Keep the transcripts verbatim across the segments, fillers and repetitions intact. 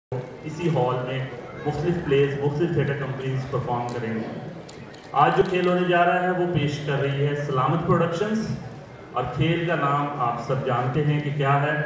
इसी हॉल में मुख्तलिफ प्लेस मुख्तलिफ थिएटर कंपनीज परफॉर्म करेंगे। आज जो खेल होने जा रहा है वो पेश कर रही है सलामत प्रोडक्शंस, और खेल का नाम आप सब जानते हैं कि क्या है।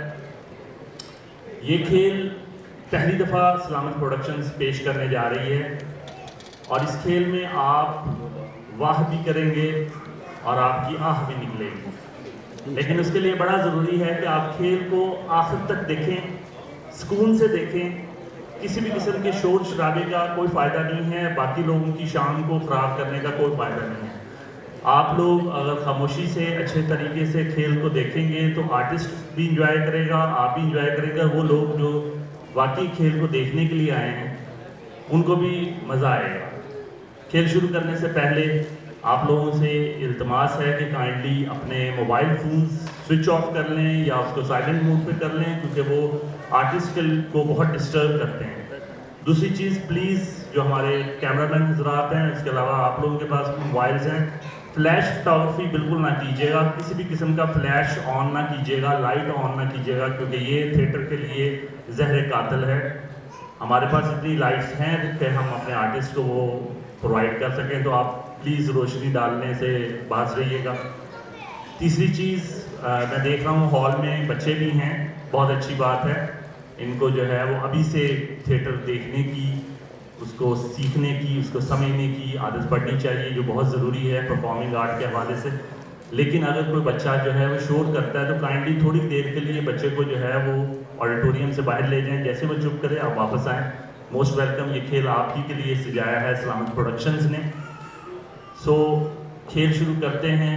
ये खेल पहली दफ़ा सलामत प्रोडक्शंस पेश करने जा रही है, और इस खेल में आप वाह भी करेंगे और आपकी आह भी निकलेगी। लेकिन उसके लिए बड़ा ज़रूरी है कि आप खेल को आखिर तक देखें, सुकून से देखें। किसी भी किस्म के शोर शराबे का कोई फ़ायदा नहीं है, बाकी लोगों की शान को ख़राब करने का कोई फ़ायदा नहीं है। आप लोग अगर खामोशी से अच्छे तरीके से खेल को देखेंगे तो आर्टिस्ट भी इंजॉय करेगा, आप भी इंजॉय करेगा, वो लोग जो वाकई खेल को देखने के लिए आए हैं उनको भी मज़ा आएगा। खेल शुरू करने से पहले आप लोगों से इल्तमास है कि काइंडली अपने मोबाइल फ़ोन्स स्विच ऑफ कर लें या उसको साइलेंट मोड पे कर लें, क्योंकि वो आर्टिस्ट को बहुत डिस्टर्ब करते हैं। दूसरी चीज़, प्लीज़ जो हमारे कैमरामैन हजरात हैं, इसके अलावा आप लोगों के पास मोबाइल्स हैं, फ्लैश फोटोग्राफी बिल्कुल ना कीजिएगा, किसी भी किस्म का फ्लैश ऑन ना कीजिएगा, लाइट ऑन ना कीजिएगा, क्योंकि ये थिएटर के लिए जहर कातिल है। हमारे पास इतनी लाइट्स हैं कि हम अपने आर्टिस्ट को वो प्रोवाइड कर सकें, तो आप प्लीज़ रोशनी डालने से बाज रहिएगा। तीसरी चीज़, मैं देख रहा हूँ हॉल में बच्चे भी हैं, बहुत अच्छी बात है। इनको जो है वो अभी से थिएटर देखने की, उसको सीखने की, उसको समझने की आदत पड़नी चाहिए, जो बहुत ज़रूरी है परफॉर्मिंग आर्ट के हवाले से। लेकिन अगर कोई बच्चा जो है वो शोर करता है तो काइंडली थोड़ी देर के लिए बच्चे को जो है वो ऑडिटोरियम से बाहर ले जाएं, जैसे वो चुप करे आप वापस आएँ। Most welcome. ये खेल आप ही के लिए सजाया है सलामत प्रोडक्शंस ने। सो खेल शुरू करते हैं,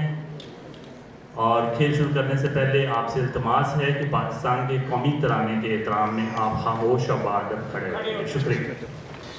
और खेल शुरू करने से पहले आपसे इल्तमास है कि पाकिस्तान के कौमी तराने के एहतराम में आप खामोश और बाअदब खड़े रहिए। शुक्रिया।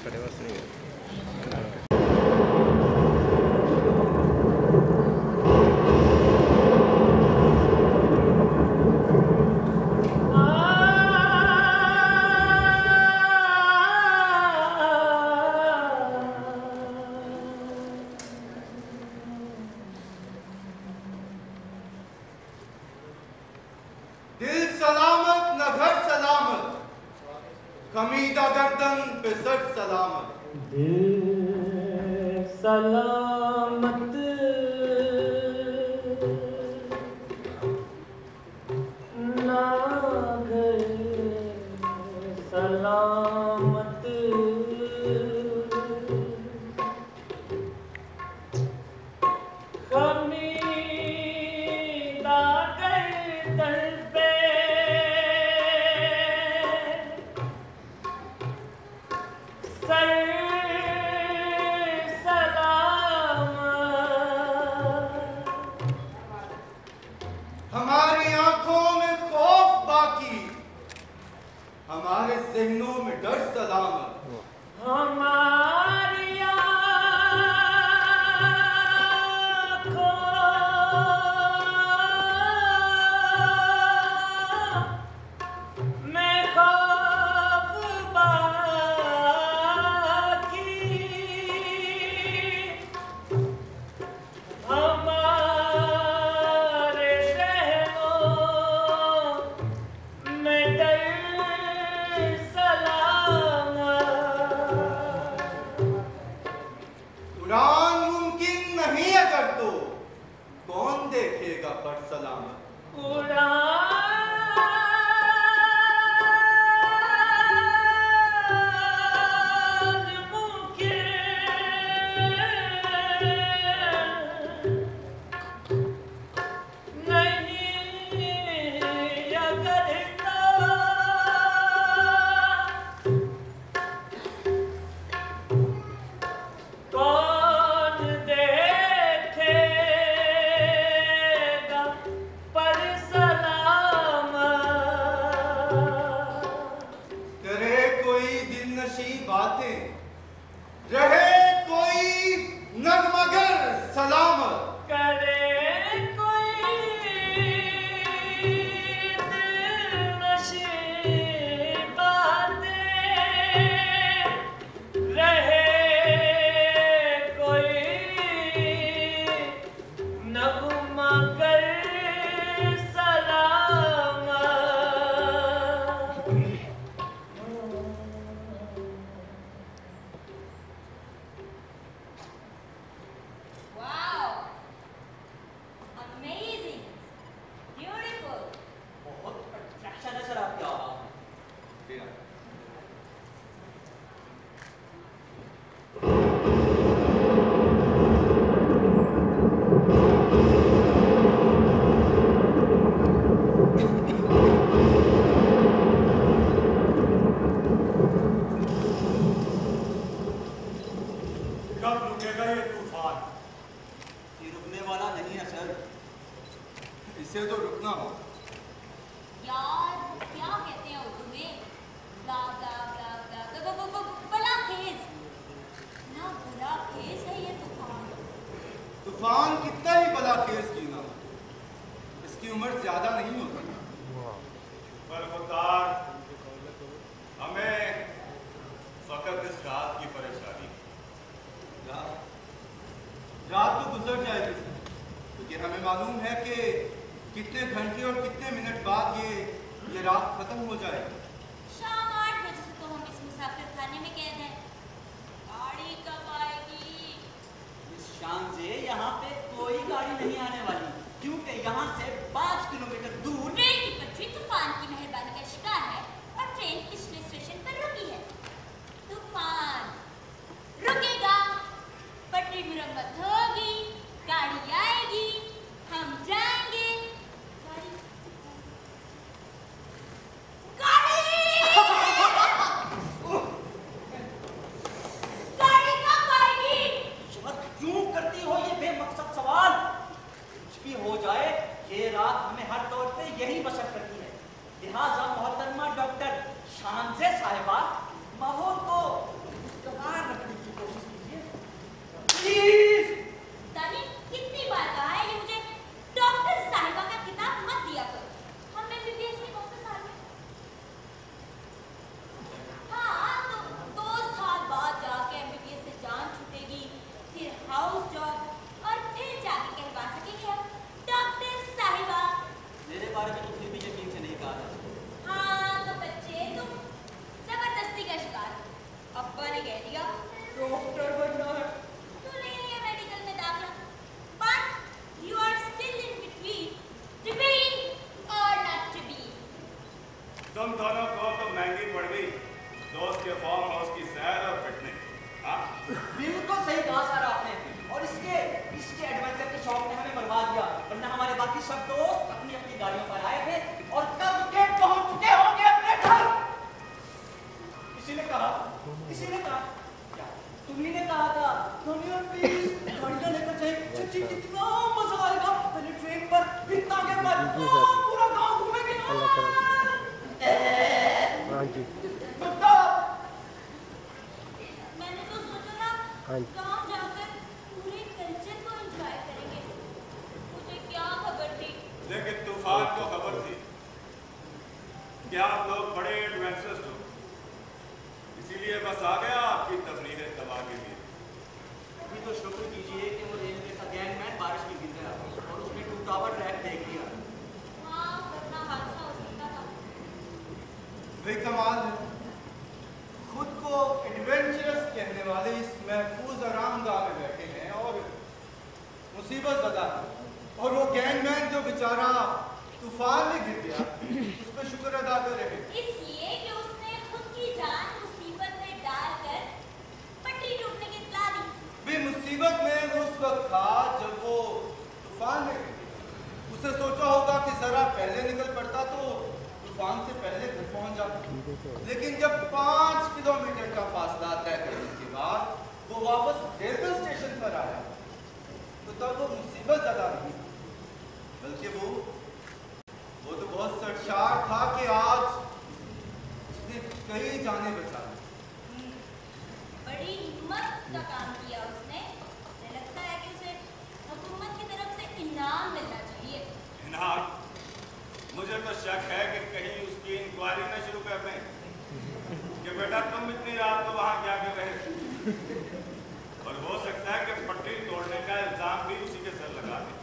दिल सलामत न घर सलामत, खमीदा गर्दन पे सर सलामत। दिल सलामत ना घर सलामत, खमीदा गर्दन पे सर सलामत। हमारी आंखों में खौफ बाकी, हमारे ज़हनों में डर सलामत। हमारी आँखों में खौफ बाकी, हमारे ज़हनों में डर उड़ान मुमकिन नहीं अगर तो कौन देखेगा पर सलामत। उड़ान मुमकिन नहीं अगर तो कौन देखेगा पर सलामत। करे कोई दिल नशी बातें, रहे कोई नगमगर सलामत। करे कोई दिलनशी बातें, रहे कोई नगमा कर सलामत। ये रात खत्म हो जाएगी। शाम आठ बजे से तो हम इस मुसाफिर खाने में कैद हैं। गाड़ी कब आएगी? मिस शांजे, यहाँ पे कोई गाड़ी नहीं आने वाली, क्योंकि यहाँ से पाँच किलोमीटर दूर ट्रेन की पटरी तूफान की मेहरबानी का शिकार है और ट्रेन पिछले स्टेशन पर रुकी है। तूफान रुकेगा, पटरी मुरम्मत होगी, गाड़ी आएगी, हम जाएंगे। गाड़ी गाड़ी गाड़ी कब आएगी? शबक क्यों करती हो ये बेमकसद सवाल? कुछ भी हो जाए, ये रात हमें हर तौर पे यही बसर करती है। लिहाजा मोहतरमा डॉक्टर शांजे साहिबा, माहौल को खुशगवार रखने की कोशिश कीजिए प्लीज। दादी, कितनी बार कहा है ये मुझे डॉक्टर साहिबा का किताब मत दिया करो। हम एमबीबीएस में कौन सा साल में? हाँ, तो दो साल बाद जाके एमबीबीएस से जान छूटेगी, फिर हाउस जॉब और फिर जाके कहवा सकेंगे हम डॉक्टर साहिबा। मेरे बारे में तो फिर भी यकीन से नहीं कहा जा सकता। हाँ, तो बच्चे तुम जबरदस्ती का शिकार। अब्बा ने कह दिया डॉक्टर बनना है तो ले लिया मेडिकल में दाखिला। But you are still in between to be और नॉट टू बी। तुम दोनों को तो महंगी पड़ गई दोस्त के फार्म हाउस की सैर और पिकनिक। हाँ, बिल्कुल सही कहा सर आपने, और इसके इसके एडवेंचर के शौक ने हमें मरवा दिया, वरना हमारे बाकी सब दोस्त अपनी अपनी गाड़ियों पर आए थे और कब के पहुंच चुके होंगे अपने घर। किसी ने कहा किसी ने कहा क्या तुम्ही ने कहा था सोनिया प्लीज गाड़ियां लेकर जाए, सच्ची कितना मजा आएगा। पहले ट्रेन पर फिर आगे पर पूरा गांव घूमेंगे ना। हाँ जी मैंने तो सोचा था गांव जाकर पूरे कल्चर को एंजॉय करेंगे। मुझे क्या खबर थी? लेकिन तूफान को खबर थी कि आप लोग बड़े एडवेंचरस हो, इसीलिए बस आ गया आपकी तफरीरें तबाह के लिए। अभी तो शुक्र कीजिए कि वो रेलवे का गैंगमैन बारिश में गिर गया और उसने टू टावर ट्रैक देख लिया। हाँ, वरना हादसा हो सकता था। वही कमाल है, खुद को एडवेंचरस कहने वाले इस महफूज आरामगाह में बैठे हैं और मुसीबत ज़दा है। और वो गैंगमैन जो बेचारा तूफान में गिर गया, उस पर शुक्र अदा कर रहे हैं। इसलिए कि उसने खुद की जान मुसीबत में डालकर पटरी टूटने की इत्तला दी। भी मुसीबत में वो उस वक्त था जब वो तूफान में गिर गया। उसे सोचा होगा कि जरा पहले निकल पड़ता तो तूफान से पहले घर पहुंच जाता। लेकिन जब पाँच किलोमीटर का फासला तय करने के बाद वो वापस रेलवे स्टेशन पर आया, तो तब वो मुसीबत ज़्यादा नहीं, बल्कि वो वो तो बहुत सरशार था कि आज उसने कई जाने बचा ली। बड़ी हिम्मत का काम किया उसने। मुझे लगता है कि उसे हुकूमत की तरफ से इनाम मिलना चाहिए। इनाम? मुझे तो शक है कि कहीं उसकी इंक्वायरी न शुरू कर दें कि बेटा तुम इतनी रात को वहां क्या कर रहे थे। और हो सकता है कि पटरी तोड़ने का इल्जाम भी उसी के सर लगा दे।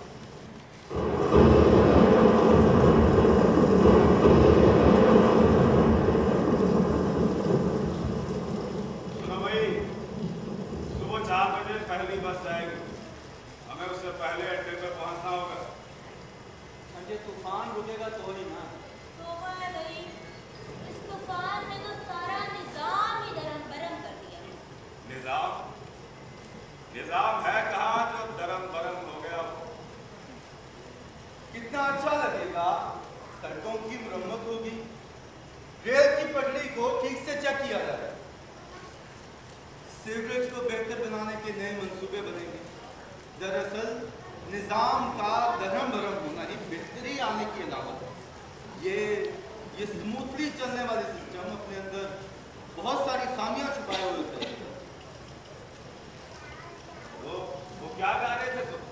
सुनो भाई, सुबह चार बजे पहली बस जाएगी, हमें उससे पहले अड्डे पर पहुंचना होगा। संजय, तूफान रुकेगा तो ही ना। तौबा है भाई, इस तूफान ने तो सारा निजाम ही दरम बरम कर दिया। निजाम निजाम है कहाँ जो दरम बरम हो गया हो। कितना अच्छा लगेगा, सड़कों की मुरम्मत होगी, रेल की पटरी को ठीक से चेक किया जाएगा, सीवरेज को बेहतर बनाने के नए मंसूबे बनेंगे। दरअसल निजाम का दरम बरम होना ही बेहतरी आने की अलामत है। ये ये स्मूथली चलने वाले सिस्टम अपने अंदर बहुत सारी खामियां छुपाए हुए होते हैं। वो वो क्या गा रहे थे तुम?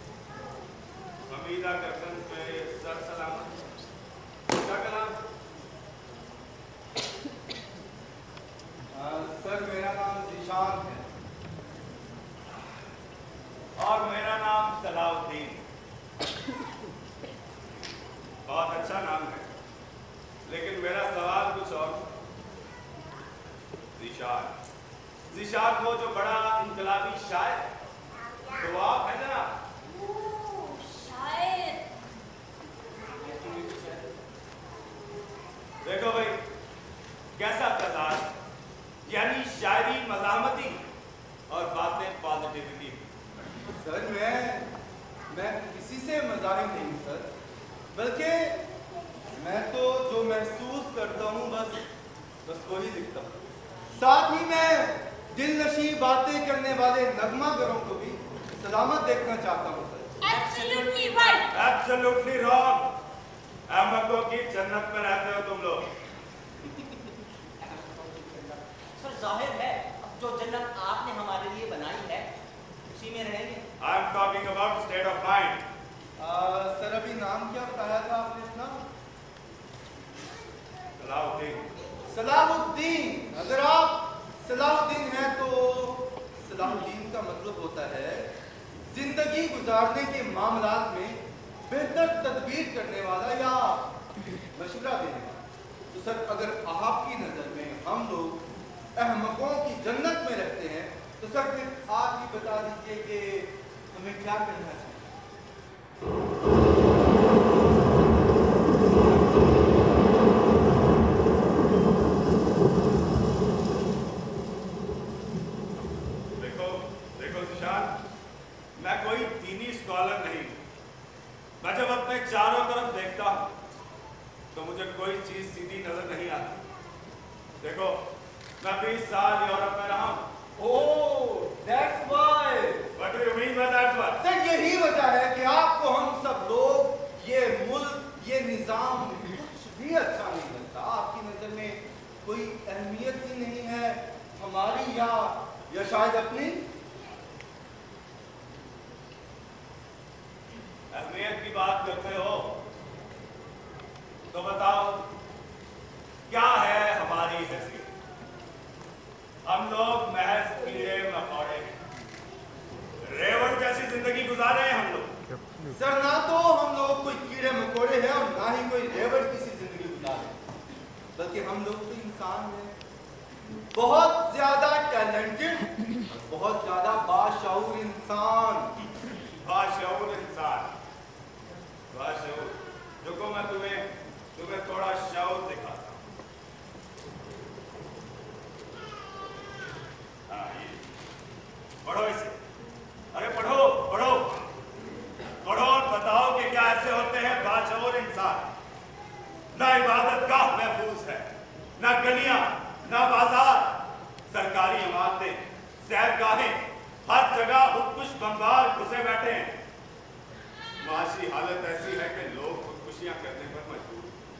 हमीदा गर्दन पे सर सलामत, क्या कलाम? सर, मेरा नाम जीशान है। और मेरा नाम सलाउद्दीन। बहुत अच्छा नाम है, लेकिन ज़िशान, ज़िशान वो जो बड़ा इनकलाबी शायर, तो आप है ना? ओह, शायर। देखो भाई, कैसा तजाद, यानी शायरी मज़ाहमती और बातें पॉजिटिविटी। सर मैं मैं किसी से मजाहिर नहीं हूँ सर, बल्कि मैं तो जो महसूस करता हूँ बस बस वही लिखता हूँ। साथ ही मैं दिल नशी बातें करने वाले नगमागरों को भी सलामत देखना चाहता हूँ sir. Absolutely right. Absolutely wrong. अहमकों की जन्नत में रहते हो तुम लोग। सर जाहिर है अब जो जन्नत आपने हमारे लिए बनाई है उसी में रहेंगे। I am talking about state of mind. Sir अभी नाम क्या बताया था आपने अपना? सलाहुद्दीन। सलाहुद्दीन। अगर आप सलाहुद्दीन हैं तो सलाहुद्दीन का मतलब होता है जिंदगी गुजारने के मामलात में बेहतर तदबीर करने वाला या मशवरा देने वाला। तो सर अगर आपकी नज़र में हम लोग अहमकों की जन्नत में रहते हैं तो सर फिर आप ही बता दीजिए कि हमें क्या करना चाहिए। देखो देखो ज़िशान, मैं कोई दीनी स्कॉलर नहीं। मैं जब अपने चारों तरफ देखता हूँ तो मुझे कोई चीज सीधी नजर नहीं आती। देखो मैं बीस साल यूरोप में रहा हूँ। Oh, that's why. What do you mean by that one? सर यही वजह है कि आपको हम सब लोग ये मुल्क, ये निजाम कुछ भी अच्छा नहीं लगता। आपकी नजर में कोई अहमियत ही नहीं है हमारी या या शायद अपनी। अहमियत की बात करते हो तो बताओ क्या है हमारी हैसियत? हम लोग महज कीड़े मकोड़े, रेवड़ जैसी जिंदगी गुजार रहे हैं हम लोग। सर ना तो हम लोग कोई कीड़े मकोड़े हैं और ना ही कोई रेवड़ की सी जिंदगी गुजार रहे हैं, बल्कि हम लोग तो इंसान हैं, बहुत ज्यादा टैलेंटेड, बहुत ज्यादा बाशऊर इंसान। बाशऊर इंसान, बाशऊर। रुको मैं तुम्हें तुम्हें थोड़ा शऊर दिखाता हूँ। हाँ, ये पढ़ो इसे। अरे पढ़ो पढ़ो पढ़ो और बताओ कि क्या ऐसे होते हैं बाशऊर इंसान। ना इबादत गाह महफूज है, ना गलियां, ना बाजार, सरकारी इमारतें, सैरगाहें, हर जगह खुदकुश बम्बार घुसे बैठे हैं। माशी हालत ऐसी है कि लोग खुदकुशियां करने पर मजबूर।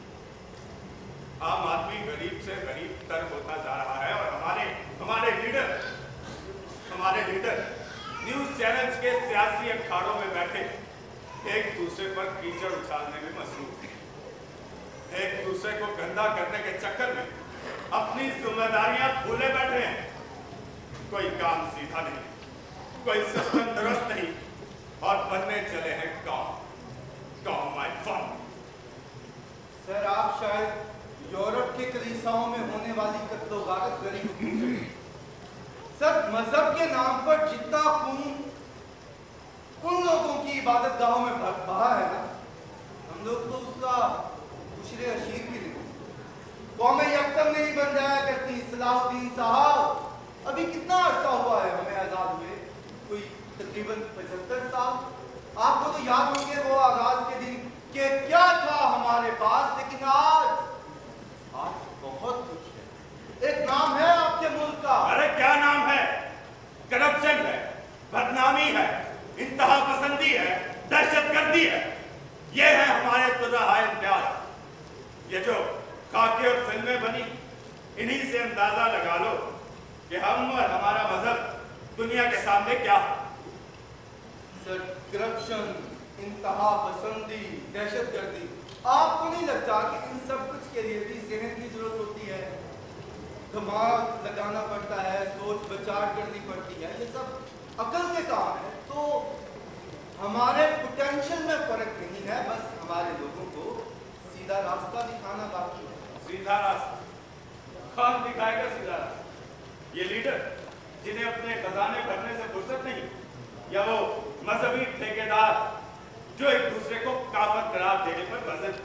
आम आदमी गरीब से गरीब तर होता जा रहा है और हमारे हमारे लीडर हमारे लीडर न्यूज चैनल्स के सियासी अखाड़ों में बैठे एक दूसरे पर कीचड़ उछालने में मसरूफ हैं। एक दूसरे को गंदा करने के चक्कर में अपनी जिम्मेदारियां भूले बैठे हैं। कोई काम सीधा नहीं, कोई सिस्टम दुरुस्त नहीं और बनने चले हैं कौम कौम माय फन। सर आप शायद यूरोप के कलीसियाओं में होने वाली कत्लो-गारत गरीब। सर मजहब के नाम पर जितना खून उन लोगों की इबादत गाहों में बहा है ना, हम लोग तो उसका उशरे अशीर भी नहीं। कौमें यकदम नहीं बन जाया करती। सलाहुद्दीन साहब अभी कितना अरसा हुआ है हमें आजाद हुए? कोई तकरीबन पचहत्तर साल। आपको तो याद होंगे वो आगाज के दिन कि क्या था हमारे पास, लेकिन आज आज बहुत कुछ है। एक नाम है आपके मुल्क का। अरे क्या नाम है? करप्शन है, बदनामी है, इंतहा पसंदी है, दहशतगर्दी है। ये है हमारे तुज़ाहाए इम्तियाज। ये जो खाके और फिल्में बनी, इन्हीं से अंदाजा लगा लो कि हम और हमारा मजहब दुनिया के सामने क्या है। सर करप्शन, इंतहा पसंदी, दहशतगर्दी, आपको नहीं लगता कि इन सब कुछ के लिए भी ज़हन की जरूरत होती है? दिमाग लगाना पड़ता है, सोच विचार करनी पड़ती है। ये सब अकल के काम है। तो हमारे पोटेंशियल में फर्क नहीं है, बस हमारे लोगों को सीधा रास्ता दिखाना बाकी है। सीधा रास्ता? कौन दिखाएगा सीधा रास्ता? ये लीडर जिन्हें अपने खजाने भरने से फुर्सत नहीं, या वो मजहबी ठेकेदार जो एक दूसरे को काफर करार देने पर मजल।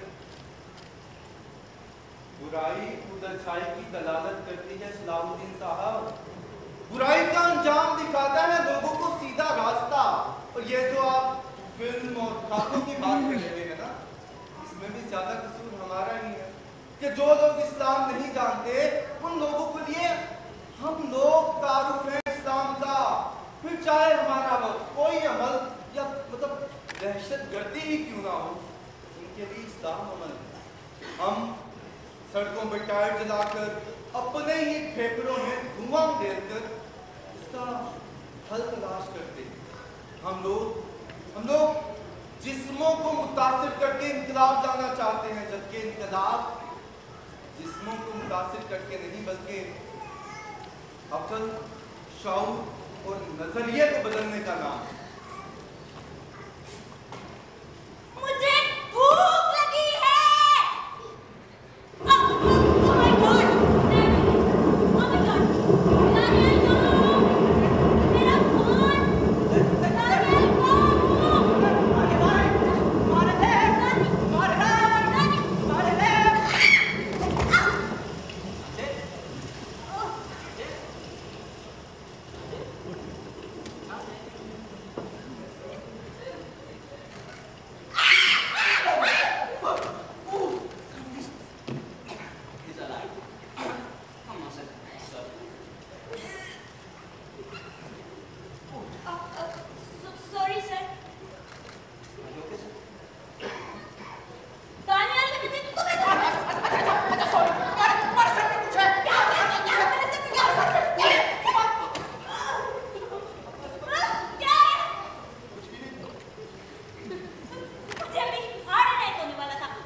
बुराई खुद अच्छाई की दलालत करती है सलाहुद्दीन साहब। बुराई का अंजाम दिखाता है लोगों को सीधा रास्ता। और ये जो आप फिल्म और खातों की बात कर रहे हैं ना, इसमें भी ज्यादा कसूर हमारा ही है कि जो लोग इस्लाम नहीं जानते उन लोगों के लिए हम लोग तारुफ हैं इस्लाम का। फिर चाहे हमारा कोई अमल या मतलब दहशतगर्दी ही क्यों ना हो, उनके लिए इस्लाम अमल है। हम सड़कों पर टायर जलाकर अपने ही फेफड़ों में धुआं देकर इसका हल तलाश करते हैं। हम लोग हम लोग जिस्मों को मुतासिर करके इनकलाब लाना चाहते हैं, जबकि इनकलाब जिस्मों को मुतासिर करके नहीं बल्कि अक्ल, शऊर और नजरिए को बदलने का नाम है। मुझे भूख लगी है। Oh, oh my God! Oh my God! Daniel, no! मेरा फोन! Daniel, no! मारे मारे मारे मारे मारे Sorry, sir. Daniel, मुझे तुम्हें क्या क्या है? मुझे अभी हार्ट अटैक होने वाला था।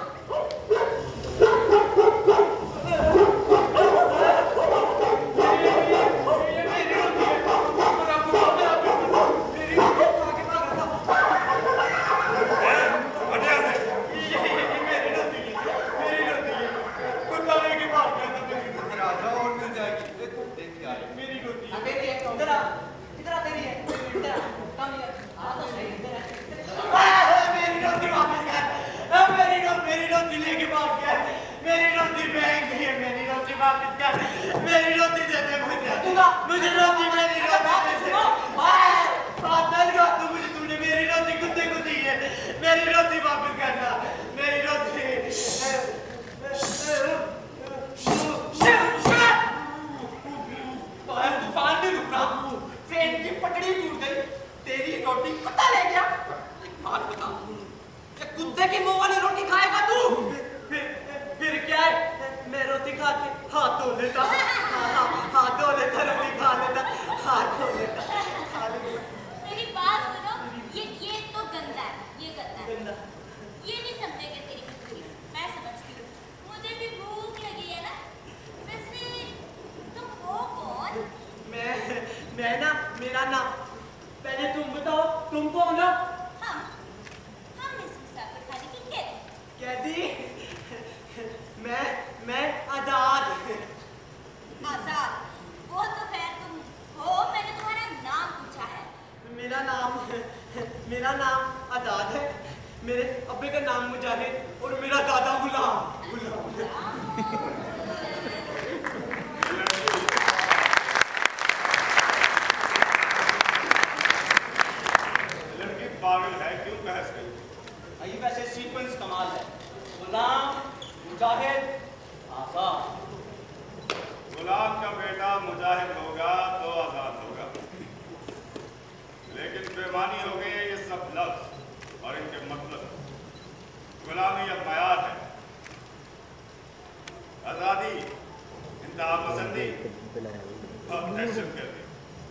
मेरी बात सुनो, ये ये तो गंदा है, ये गंदा है। ये नहीं समझेंगे तेरी मजबूरी, मैं समझती हूँ। मुझे भी भूख लगी है ना। वैसे तुम हो कौन? मैं मैं ना मेरा नाम पहले तुम बताओ, तुम कौन हो? हम हम इस मुसाफिर खाने की कैदी। कैदी? मैं मैं आजाद। आजाद? वो तो खैर तुम हो, मैंने तुम्हारा नाम पूछा है। मेरा नाम मेरा नाम आजाद है। मेरे अब्बे का नाम मुजाहिद और मेरा दादा गुलाम। गुलाम। लड़की पागल है, क्यों बहस गई? ये वैसे सीक्वेंस कमाल है। गुलाम, मुजाहिद, आजाद। गुलाम का बेटा मुजाहिद होगा तो आजाद होगा, लेकिन बेमानी हो गई है ये सब लफ्ज और इनके मतलब। गुलामी अब मयार है, आजादी इंतहा पसंदी और दहशतगर्दी।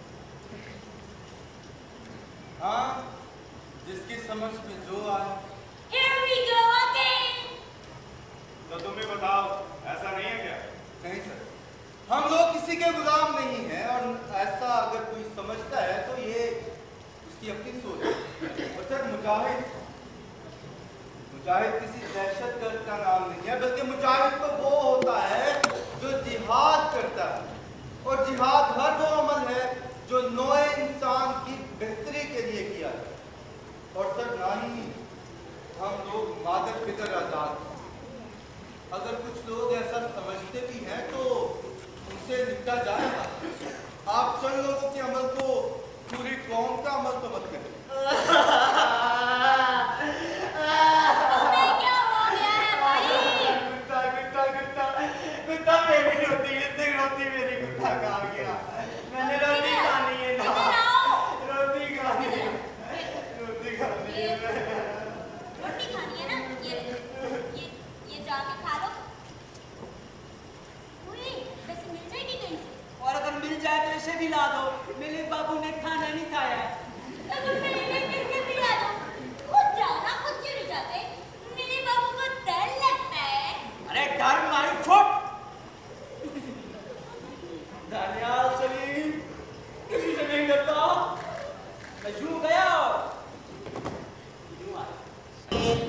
हाँ, जिसकी समझ में जो आए। Here we go again. तो तुम भी बताओ, ऐसा नहीं है क्या? नहीं सर, हम लोग किसी के गुलाम नहीं हैं, और ऐसा अगर कोई समझता है तो ये उसकी अपनी सोच है। और सर मुजाहिद मुजाहिद किसी दहशतगर्द का नाम नहीं है, बल्कि मुजाहिद तो वो होता है जो जिहाद करता है। और जिहाद हर वो अमल है जो नौए इंसान की बेहतरी के लिए किया जाए। और सर ना ही हम लोग मादर पितर आजाद, अगर कुछ लोग ऐसा समझते भी हैं तो उनसे निपटा जाएगा। आप चंद लोगों के अमल को पूरी कौम का अमल तो मत करें। क्या हो गया है भाई? गुत्ता गुत्ता गुत्ता गुत्ता मेरी रोटी इतनी रोटी मेरी गुत्ता खा गया। मैंने रोटी खानी है ना, रोटी खानी है, रोटी खानी है, रोटी खानी है ना? ये ये ये जाके खा लो। पूरी वैसे मिल जाएगी कहीं से? और अगर मिल जाए तो इसे भी ला दो, मेरे बाबू ने खाना नहीं खाया है। अगर मेरे लिए मिल भी ला दो, खुद जाओ ना, खुद क्यों नहीं जाते? मेरे बाबू को डर लगता है। अरे डर मारी फुट। दानियाल सलीम किसी से नहीं डरता। मैं यूं गया और यूं आया।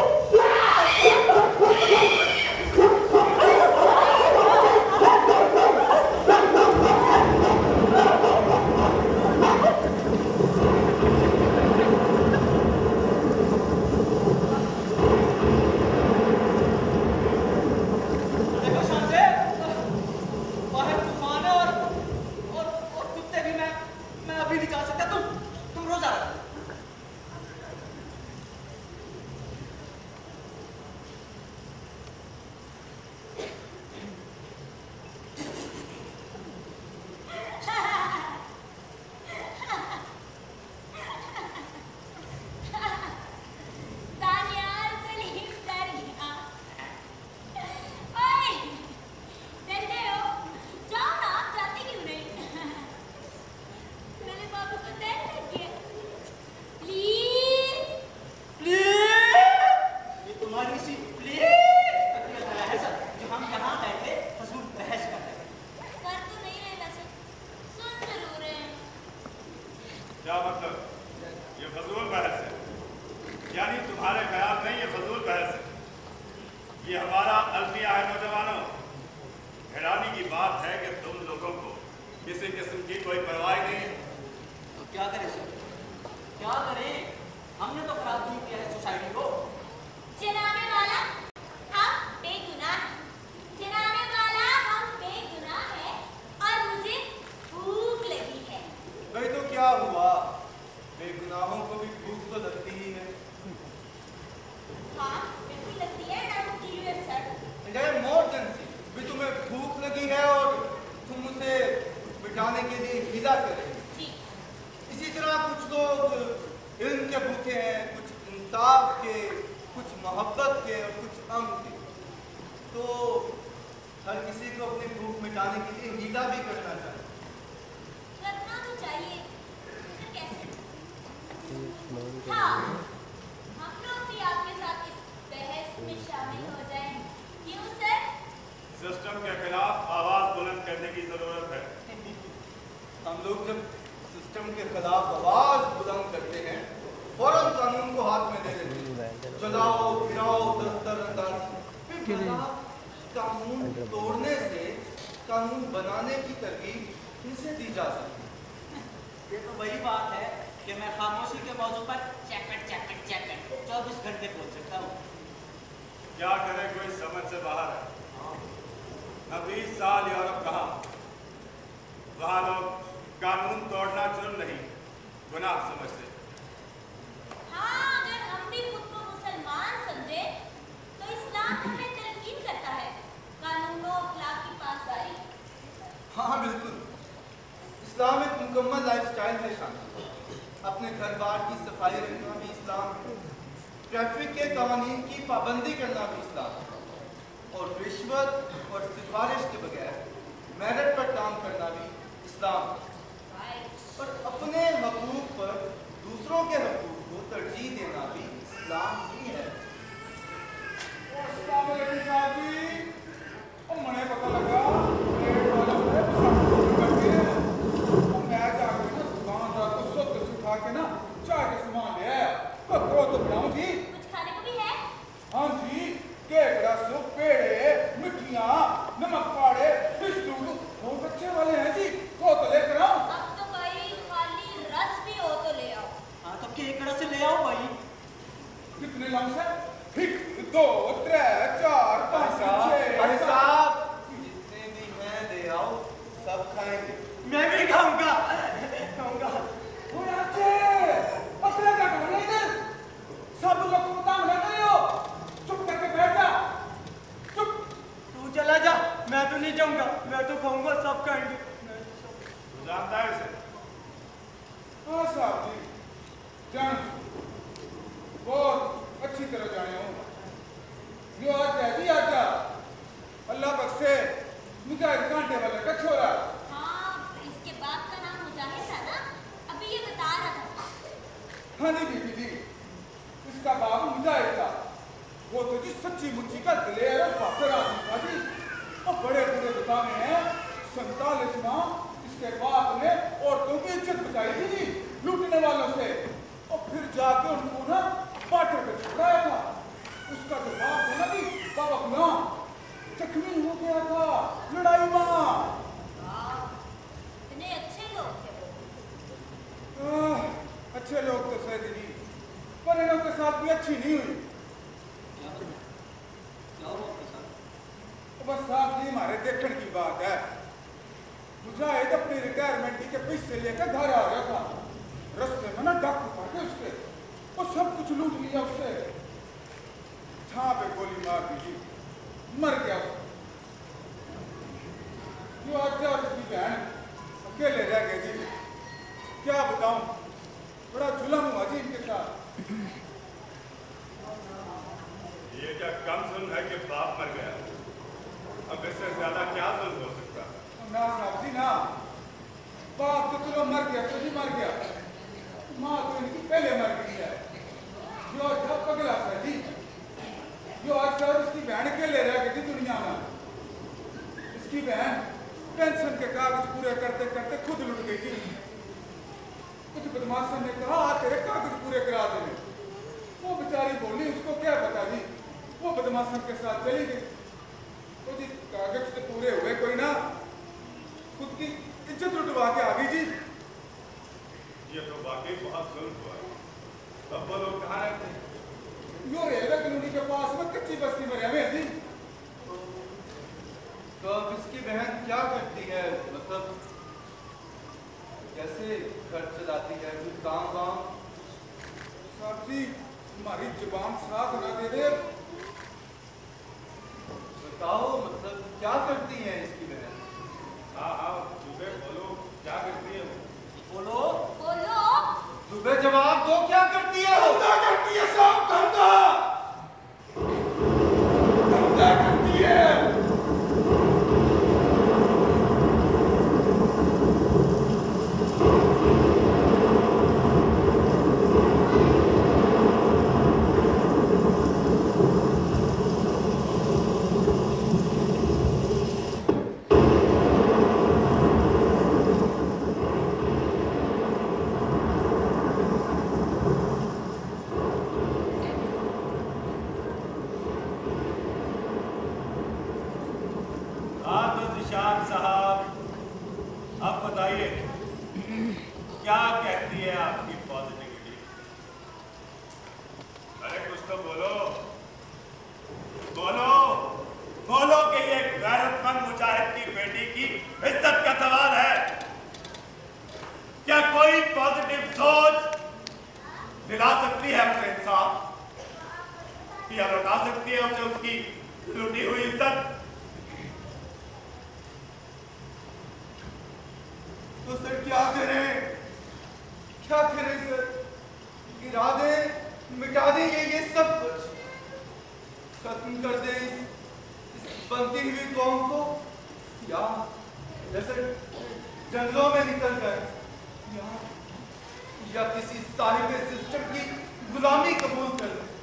क्या मतलब? ये फजूल बहस है, यानी तुम्हारे ख्याल नहीं ये फजूल बहस है। ये हमारा अलमिया है नौजवानों। हैरानी की बात है कि तुम लोगों को किसी किस्म की कोई परवाह नहीं है। तो क्या करें सर, क्या करें? हमने तो खराब नहीं किया है सोसाइटी को। जनाने वाला हम बेगुनाह, जनाने वाला हम बेगुनाह है और मुझे भूख लगी है। भाई तो क्या हुआ, बेगुनाहों को भी भूख तो लगती ही है। हाँ बिल्कुल लगती है ना, सीरियस सर। मोर देन सी भी तुम्हें भूख लगी है और तुम उसे मिटाने के लिए हीला कर रहे हो। जी। इसी तरह कुछ लोग इल्म के भूखे हैं, कुछ इंसाफ के, कुछ मोहब्बत के और कुछ अम के। तो हर किसी को अपनी भूख मिटाने के लिए हीला भी करना चाहिए। करना तो चाहिए, तो कैसे? हाँ, हम लोग भी आपके साथ इस बहस में शामिल हो जाएं। क्यों सर? सिस्टम के खिलाफ आवाज बुलंद करने की जरूरत है। हम लोग जब सिस्टम के खिलाफ आवाज बुलंद करते हैं, फौरन कानून को हाथ में ले लेते हैं। चलाओ गिराओ दस्तर अंदाजी। फिर कानून तोड़ने से कानून बनाने की तरकीब किसे दी जा सकती? ये तो वही बात है कि मैं खामोशी के मौजू पर चैपट चैपट चैपट चौबीस घंटे बोल सकता हूँ। क्या करे, कोई समझ से बाहर है। बीस साल यूरोप कहा, वहां लोग कानून तोड़ना जुर्म नहीं गुनाह समझते। हाँ, अगर हम भी खुद को मुसलमान समझे तो इस्लाम हमें तलकीन करता है कानूनों अखलाक की पासदारी। हाँ बिल्कुल, इस्लाम एक मुकम्मल लाइफस्टाइल है शामिल। अपने घर बार की सफाई रखना भी इस्लाम, ट्रैफिक के कानून की पाबंदी करना भी इस्लाम, और रिश्वत और सिफारिश के बगैर मेरिट पर काम करना भी इस्लाम, और अपने हकूक पर दूसरों के हकूक को तरजीह देना भी इस्लाम ही है। मैंने पता लगा मैं जाके ना दुकानदार को सुख सुखा के ना चाय के सामान ले आया। तो तो बनाऊं जी, कुछ खाने को भी है? हाँ जी, केकड़ा सूप, पेड़े, मिठियाँ, नमक पाड़े, बिस्कुट, बहुत अच्छे वाले सब खाएंगे। मैं भी खाऊंगा खाऊंगा। वो आके पकड़े क्या कर रहे इधर? सब लोग को काम ना करियो, चुप करके बैठ जा। चुप। तू चला जा, मैं तो नहीं जाऊंगा, मैं तो खाऊंगा, सब खाएंगे। तू जानता है इसे? हाँ साहब जी, जान बहुत अच्छी तरह जाने हूँ। यो आज है जी आज अल्लाह बख्शे मुजाहिद कांटे वाले का छोरा। हाँ, इसके बाप का नाम मुजाहिद था ना? अभी ये बता रहा था। हाँ जी बीबी जी, इसका बाप मुजाहिद था। वो तो जी सच्ची मुच्ची का दिलेर और बहादुर आदमी था जी। और बड़े बड़े बताने हैं सैतालीस माह इसके बाप ने औरतों की इज्जत बचाई थी जी लूटने वालों से। और फिर जाके उनको ना बाटर पे छुड़ाया था। उसका जो बाप था ना जी बाबा गुलाम, जख्मी हो गया था लड़ाई में। इतने अच्छे लोग थे वो। आह, अच्छे लोग तो सही जी, पर इनों के साथ भी अच्छी नहीं हुई। तो बस साहब जी हमारे देखने की बात है। मुजाहिद अपनी रिटायरमेंट के पैसे लेकर घर आ गया था। रास्ते में ना डाकू पकड़े उसके और सब कुछ लूट लिया उससे। छां पे गोली मार दी जी, मर गया। जो आज और उसकी बहन अकेले रह गए जी। क्या बताऊं, बड़ा जुल्म हुआ जी इनके साथ। ये क्या कम जुल्म है कि बाप मर गया? अब इससे ज्यादा क्या जुल्म हो सकता है? ना साहब जी ना, बाप तो चलो मर गया, तो जी मर गया। माँ तो इनकी पहले मर गई है। जो आज पगला था जी, जो आज सर उसकी बहन अकेले रह गई थी दुनिया में। इसकी बहन पेंशन के कागज पूरे करते करते खुद लुट गई थी। कुछ बदमाशों ने कहा आ तेरे कागज पूरे करा देने। वो बेचारी बोली उसको क्या पता जी, वो बदमाशों के साथ चली गई। तो जी कागज तो पूरे हुए कोई ना, खुद की इज्जत लुटवा के आ गई जी। ये तो वाकई बहुत जुल्म हुआ। तब वो लोग कहाँ रहते हैं? यो रेलवे कॉलोनी के पास में कच्ची बस्ती में रहे जी। तो अब इसकी बहन क्या करती है? मतलब कैसे घर चलाती है? कोई काम वाम? साहब जी हमारी जुबान साथ ना दे दे। बताओ मतलब क्या करती है इसकी बहन? हाँ हाँ सुबह बोलो क्या करती है वो? बोलो बोलो। सुबह जवाब दो, क्या करती है? धंधा करती है साहब, धंधा धंधा करती है। क्या कहती है आपकी पॉजिटिविटी? अरे कुछ तो बोलो बोलो बोलो कि ये गैरतमंद मुजाहिद की बेटी की इज्जत का सवाल है। क्या कोई पॉजिटिव सोच दिला सकती है उसे इंसाफ, या लौटा सकती है उसे उसकी लूटी हुई इज्जत? तो सर क्या करें, क्या करें सर? गिरा दें, मिटा दें ये ये सब कुछ, खत्म कर दें इस, इस बनती हुई कौम को, या जैसे जंगलों में निकल गए, या या किसी साहिब सिस्टम की गुलामी कबूल कर दें।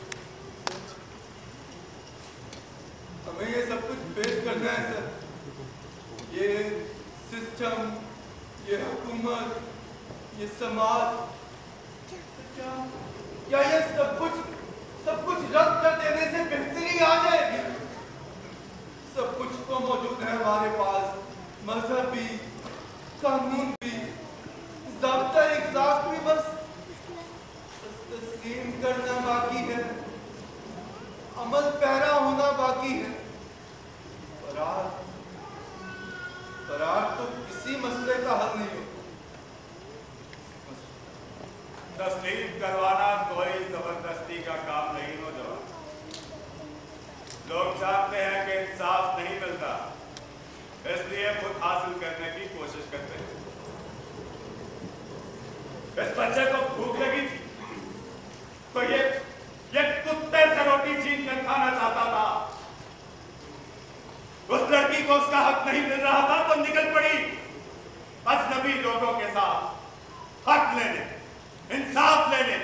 हमें ये सब कुछ फेस करना है सर। ये सिस्टम, ये हुकूमत, ये समाज, क्या क्या ये सब कुछ सब कुछ रद्द कर देने से बेहतरी आ जाएगी? सब कुछ तो मौजूद है हमारे पास, मजहब भी, कानून भी, ज़ाब्ता इख्लाक भी, बस तस्लीम करना बाकी है, अमल पैरा होना बाकी है। फरार फरार इस बच्चे को भूख लगी थी तो ये ये कुत्ते से रोटी छीन कर खाना चाहता था। उस लड़की को उसका हक नहीं मिल रहा था तो निकल पड़ी अजनबी लोगों के साथ हक लेने, इंसाफ लेने।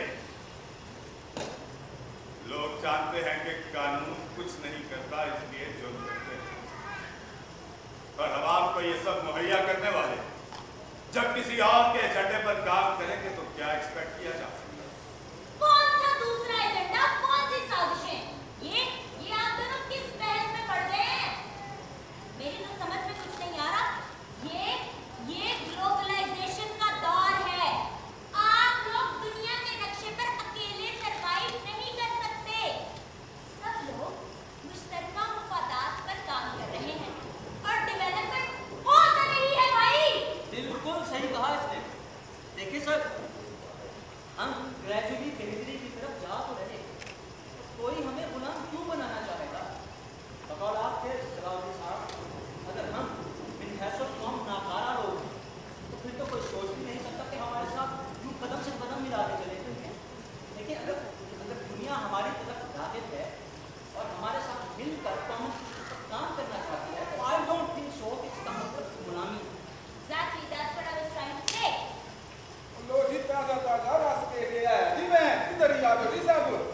लोग जानते हैं कि कानून कुछ नहीं करता, इसलिए जुल्म करते हैं और अवाम को ये सब मुहैया करने वाले जब किसी और के एजेंडे पर काम करेंगे तो क्या एक्सपेक्ट किया जा सकता है? कौन सा दूसरा एजेंडा, कौन सी साजिशें? ये ये आप दोनों किस बहस में पड़ गए हैं? मेरी तो समझ में कुछ नहीं आ रहा। ये ये ग्लोबलाइजेशन का दौर है। आप लोग दुनिया के नक्शे पर अकेले सरवाइव नहीं कर सकते। सब लोग मुश्तरका मुफादात पर काम कर रहे हैं और डेवलपमेंट हो तो रही है भाई। बिल्कुल सही कहा इसने। देखिए सर, हम ग्रेजुअली बेहतरी की तरफ जा तो रहे, कोई हमें गुलाम क्यों बनाना चाहेगा? बकौल आपके सलाउद्दीन साहब, अगर हम इन हैसों को हम नाकारा लोग तो फिर तो कोई सोच भी नहीं सकता कि हमारे साथ यूं कदम से कदम मिलाते चले जाएंगे। देखिए, अगर अगर दुनिया हमारी तरफ दाखिल है और हमारे साथ मिलकर काम काम करना चाहती है तो आई डोंट थिंक सो कि इसका मतलब गुलामी। Exactly, that's what I was trying to say. लो जी, ताजा ताजा रास्ते ले आया जी मैं। इधर ही आ जाओ जी साहब।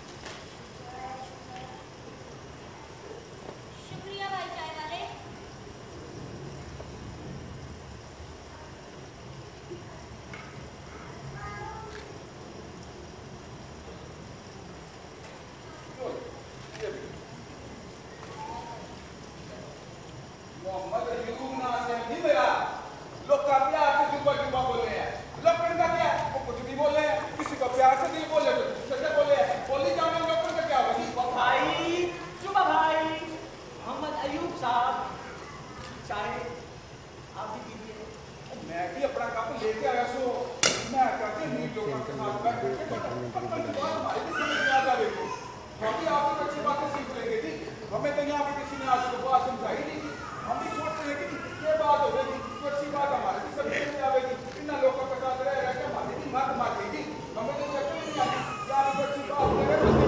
शुक्रिया भाई चाय वाले। लो, ये भी। मोहम्मद अयूब नासिर नहीं मेरा। लोग का प्यार से जुबा जुबा बोल रहे हैं। लोग का क्या है? वो कुछ भी बोल रहे हैं। किसी को प्यार से नहीं बोले तो सच्चा बोले हैं। बोली जाने लोग का क्या होगी? भाई जुबा भाई, मोहम्मद अयूब साहब, चाय आप भी पीजिए। मैं भी अपना कप लेके आया सो मैं कहते नहीं लोगों के साथ बैठ के अपन की बात हमारी भी समझ में आ जाएगी। हम भी आपसे अच्छी बातें सीख लेंगे जी। हमें तो यहाँ पे किसी ने आज को बात समझाई नहीं थी। हम भी सोचते हैं कि ये बात होगी तो अच्छी बात हमारे भी समझ में आएगी। इन लोगों के साथ रह रह के हमारी भी मत मारेगी। हमें तो अच्छी नहीं आती क्या भी अच्छी बात करें।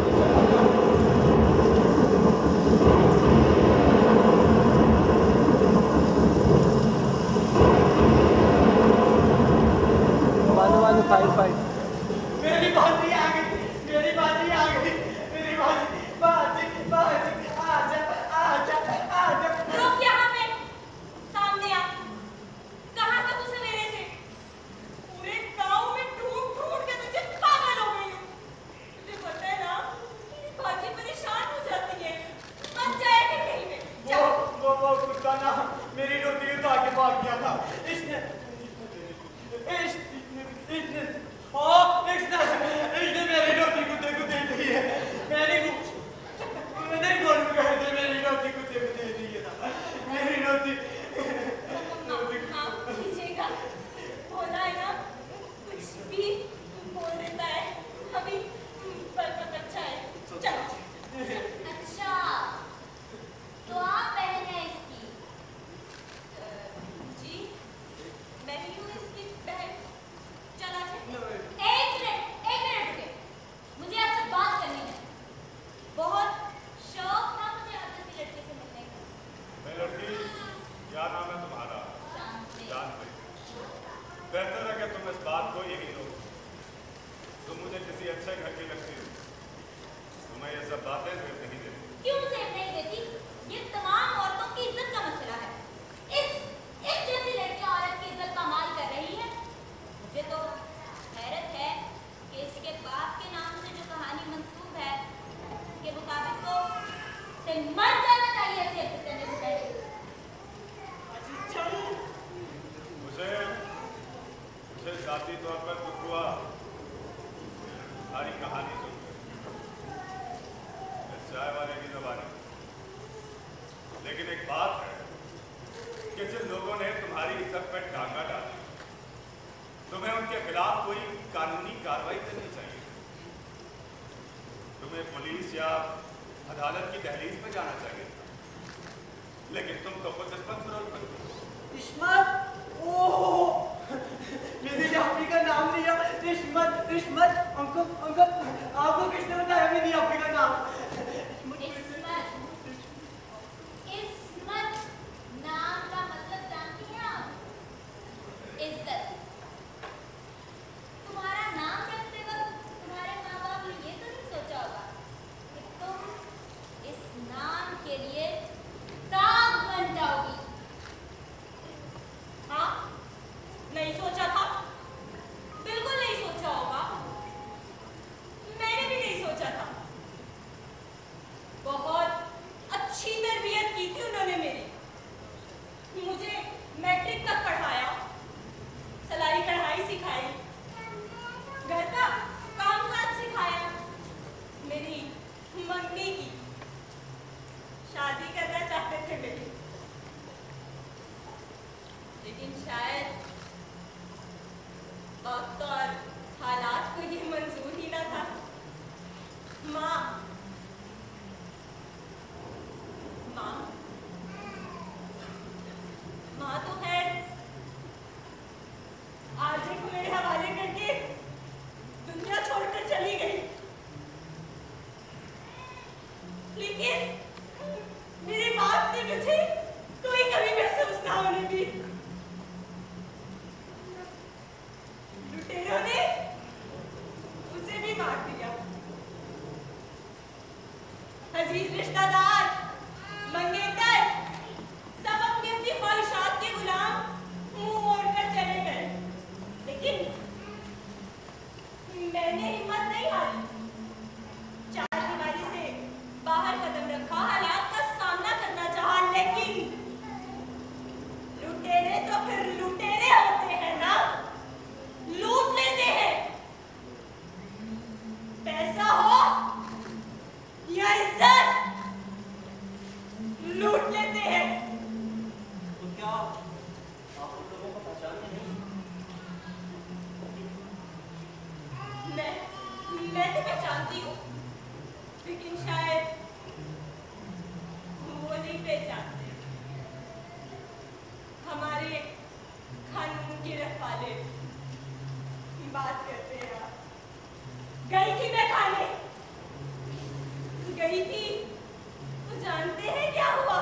फाइव फाइव मेरी बाजी आ गई, मेरी बाजी आ गई, मेरी बाजी बाजी बाजी आजा आजा आजा। रुक यहाँ पे, सामने आ। कहाँ था तू सवेरे से? पूरे गांव में ढूंढ ढूंढ के तुझे पागल हो गई हूँ। तुझे पता है ना, मेरी बाजी परेशान हो जाती है। मत जाएगी कहीं पे। वो वो वो कुत्ता ना मेरी रोटी उठा के भाग गया था। इसने इस इसने ओ इसने इसने मेरी रोटी कुत्ते को दे दी है। मैंने मैं नहीं बोलूँगा कि मेरी रोटी कुत्ते को दे दी है ना। मेरी रोटी माफ कीजिएगा, बोला है ना, कुछ भी बोल देता है। अभी बरकत अच्छा है। चलो। अच्छा, तो आप बहन है इसकी? जी, मैं ही हूँ इसकी बहन। चला जाए। एक मिनट, एक मिनट रुके। मुझे आपसे बात करनी है। बहुत शौक था मुझे आप जैसी लड़की से मिलने का। मैं लड़की, क्या नाम है तुम्हारा? जानते जानते। बेहतर है कि तुम इस बात को यही लो। तुम मुझे किसी अच्छे घर की लगती हो, तुम्हें ये सब बातें सिर्फ नहीं देती। क्यों सेव नहीं देती? ये तमाम औरतों की इज्जत का मसला है। इस इस जैसी लड़की औरत की इज्जत का माल कर रही है। मुझे तो हैरत है कि इसके बाप के नाम से जो कहानी मंसूब है उसके मुताबिक तो से मर जाना चाहिए ऐसे करने से पहले। मुझे मुझे जाती तौर पर दुख हुआ सारी कहानी सुनकर, इस चाय वाले की जबानी। लेकिन एक बात है कि जिन लोगों ने तुम्हारी इज्जत पर टांगा डाला, तुम्हें उनके खिलाफ कोई कानूनी कार्रवाई करनी चाहिए। तुम्हें पुलिस या अदालत की दहलीज में जाना चाहिए, लेकिन तुम तो खुद इस्मत फरोख्त करते हो। इस्मत? ओह, मेरी जाफरी का नाम लिया इज्जत। तुम्हारा नाम रखते वक्त तुम्हारे माँ बाप ने ये तो नहीं सोचा होगा कि तुम इस नाम के लिए दाग बन जाओगी। हाँ, नहीं सोचा था, बिल्कुल नहीं सोचा होगा। मैंने भी नहीं सोचा था। बहुत अच्छी तरबियत की थी उन्होंने मेरी। मुझे मैट्रिक तक पढ़ाया, सिलाई कढ़ाई सिखाई, घर का कामकाज सिखाया, मेरी मंगनी की, शादी करना चाहते थे मेरी, लेकिन शायद वक्त और हालात को ये मंजूर ही ना था। माँ माँ माँ तो खैर आरजे को मेरे हवाले करके दुनिया छोड़कर चली गई, लेकिन मेरे बाप ने मुझे कोई कभी महसूस ना होने दी। लुटेरों ने उसे भी मार दिया। अजीज रिश्तेदार, मंगेतर, सब अपनी अपनी ख्वाहिशात के गुलाम मुंह मोड़कर चले गए, लेकिन मैंने हिम्मत नहीं हारी। चार दीवारी से बाहर कदम रखा, हालात का सामना करना चाहा, लेकिन लुटेरे तो फिर लुटेरे होते हैं ना, लूट लेते हैं। पैसा हो या इज्जत, लूट लेते हैं। तो क्या आप उन लोगों को पहचानते नहीं? मैं मैं तो पहचानती हूँ, लेकिन शायद वो नहीं पहचानते। हमारे कानून के रखवाले बात करते हैं। गई थी मैं खाने, गई थी तो जानते हैं क्या हुआ?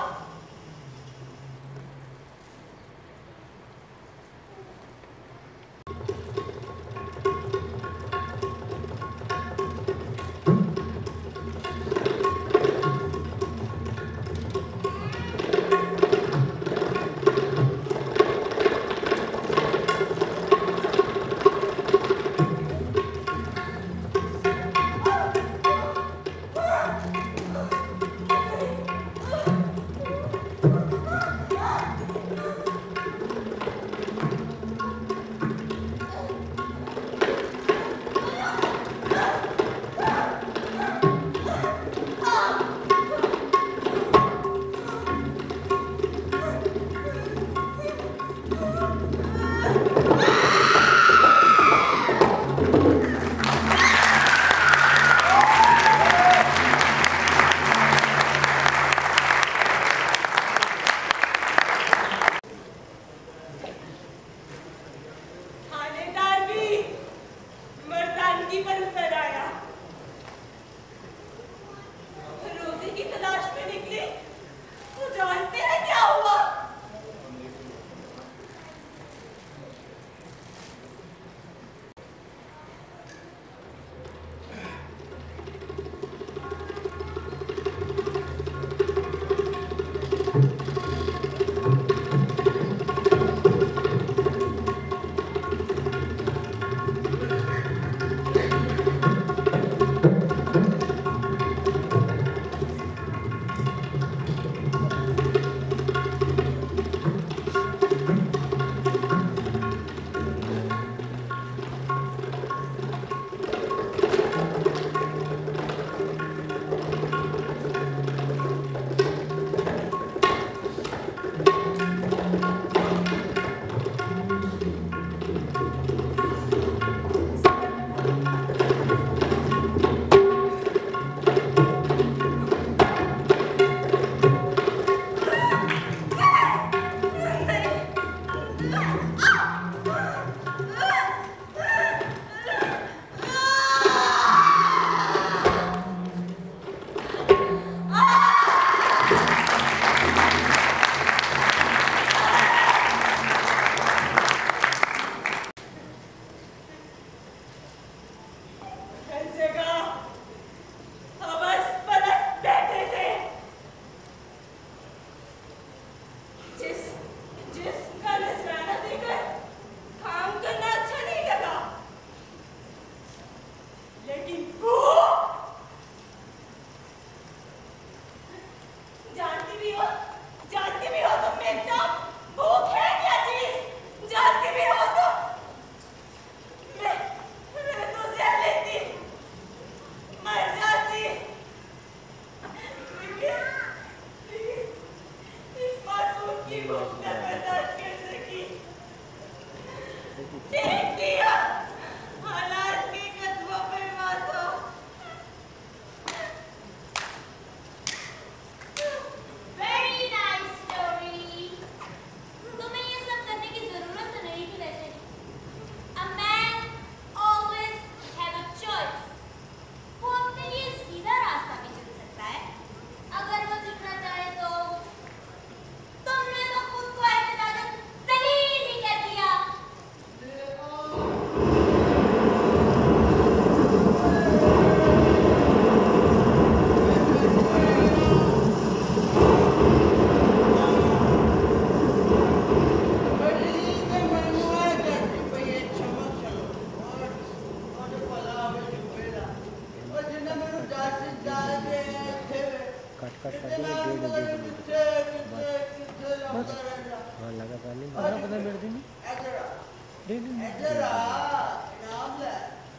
इधर आ, नाम ले।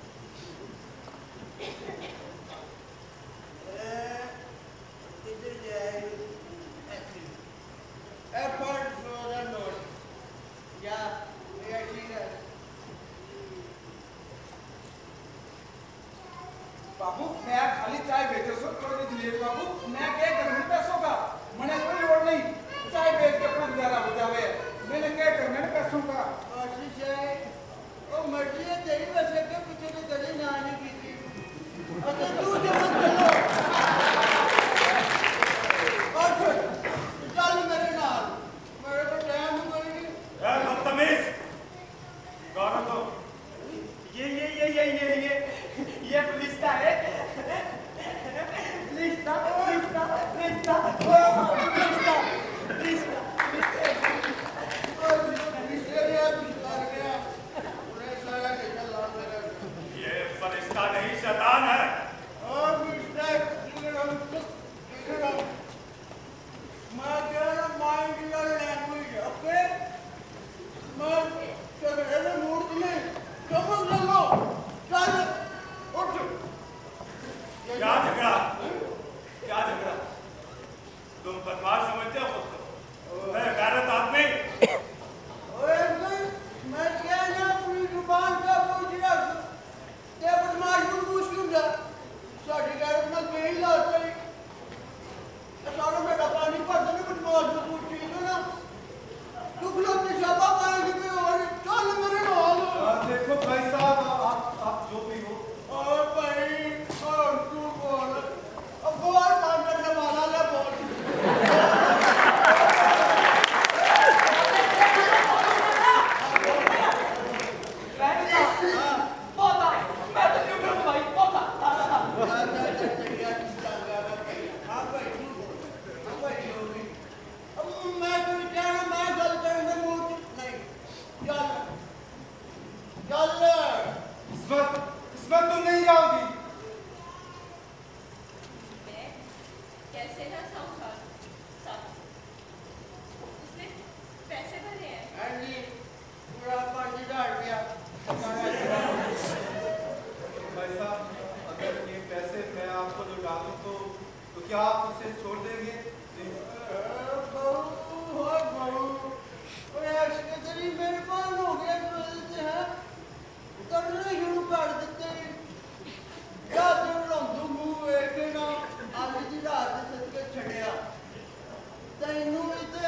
इधर जाए, ऐसे। Effort for the note. या, ये ठीक है। बाबू मैं खाली चाय बेचो सो थोड़ी दिले बाबू मैं क्या करने पैसों का मने कोई लोड़ नहीं चाय बेच के अपना गुजारा हो जावे मैंने क्या करने पैसों का अच्छी चाय ओ मर्जी है तेरी वैसे के पीछे तो कभी ना आने की थी अच्छा तू जब चलो और चल मेरे नाल मेरे को टाइम कोई नहीं ए बदतमीज कौन हो तुम? ये ये ये ये ये ये ये रिश्ता है रिश्ता रिश्ता रिश्ता रिश्ता रिश्ता ये फरिश्ता नहीं शैतान है। क्या झगड़ा क्या झगड़ा तुम बदमाश समझते हो खुद को मैं गैरत आदमी मैं क्या ना अपनी जुबान का पूछ रहा ते बदमाश को पूछ क्यों जा साड़ी गैरत में कहीं लाते सारों में पानी भर देने बदमाश को पूछ ठीक है ना तू लोग ने शाबा पाए कि और चल मेरे नाल देखो भाई साहब आप आप जो भी हो और भाई और तू बोल अब बार काम करने वाला ले बोल पोता मैं तो क्यों करूं भाई पोता हां भाई हां भाई अब मैं तो क्या मैं गल करने मूड नहीं चल चल इस वक्त इस वक्त तुम नहीं जाओगी मैं कैसे ना संसार सब उसने पैसे भरे हैं एंडी पूरा पानी डाल दिया भाई साहब अगर ये पैसे मैं आपको लौटा दूं तो तो क्या आप उसे छोड़ देंगे बहु हो बहु और ऐसे तेरी मेहरबान हो गया बोलते हैं करने शुरू कर देते क्या तेरा दुमू एक ना आज की रात सद के छड़िया तैनू भी ते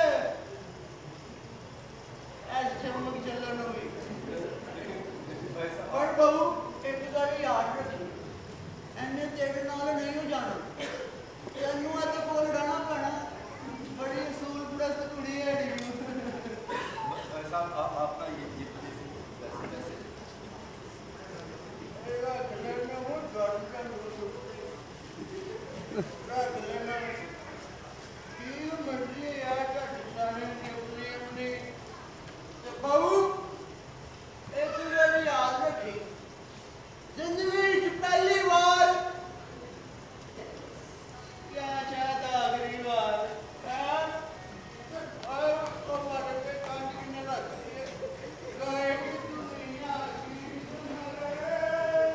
ऐसे चमक चलन हुई भाई साहब और बहु एक गल याद रखी एने तेरे नाल नहीं हो जाना तेनू अज कोल डाना पैना बड़ी असूल प्रस्त कुड़ी है भाई साहब आप आप ना ये ये वैसे वैसे मेरा गले में वो दर्द का नूर मेरा गले में की मर्जी यार का डिजाइन की अपनी अपनी तो बहु एक गल याद रखी जिंदगी की पहली बार क्या चाहता आखिरी बार हाँ? और उसको मारे पे कान की न रखती है गाय की दुनिया की सर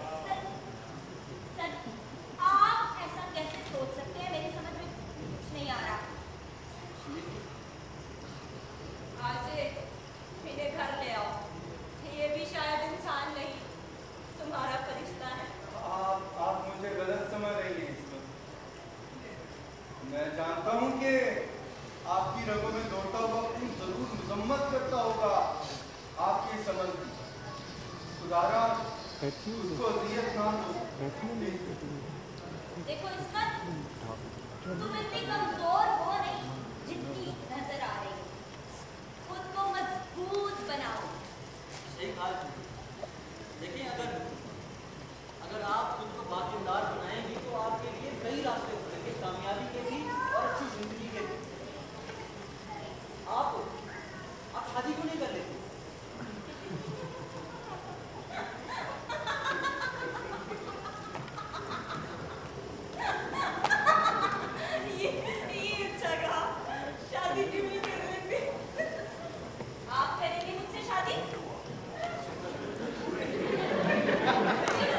सर आप ऐसा कैसे सोच सकते हैं मेरी समझ में कुछ नहीं आ रहा आज इन्हें घर ले आओ ये भी शायद इंसान नहीं तुम्हारा फरिश्ता है आप आप मुझे गलत समझ रही हैं इस वक्त मैं जानता हूं कि आपकी रगों में दौड़ता हुआ खून जरूर मजम्मत करता होगा आपकी समझ खुदारा उसको अजियत ना दो देखो इस्मत तुम इतनी कमजोर हो नहीं जितनी नजर आ रही खुद को मजबूत बनाओ सही कहा देखिए अगर अगर आप खुद को बाकीदार बनाएंगी तो आपके लिए कई रास्ते खुलेंगे कामयाबी के भी और अच्छी जिंदगी के भी आप आप शादी क्यों नहीं कर लेते ये ये अच्छा कहा शादी क्यों नहीं कर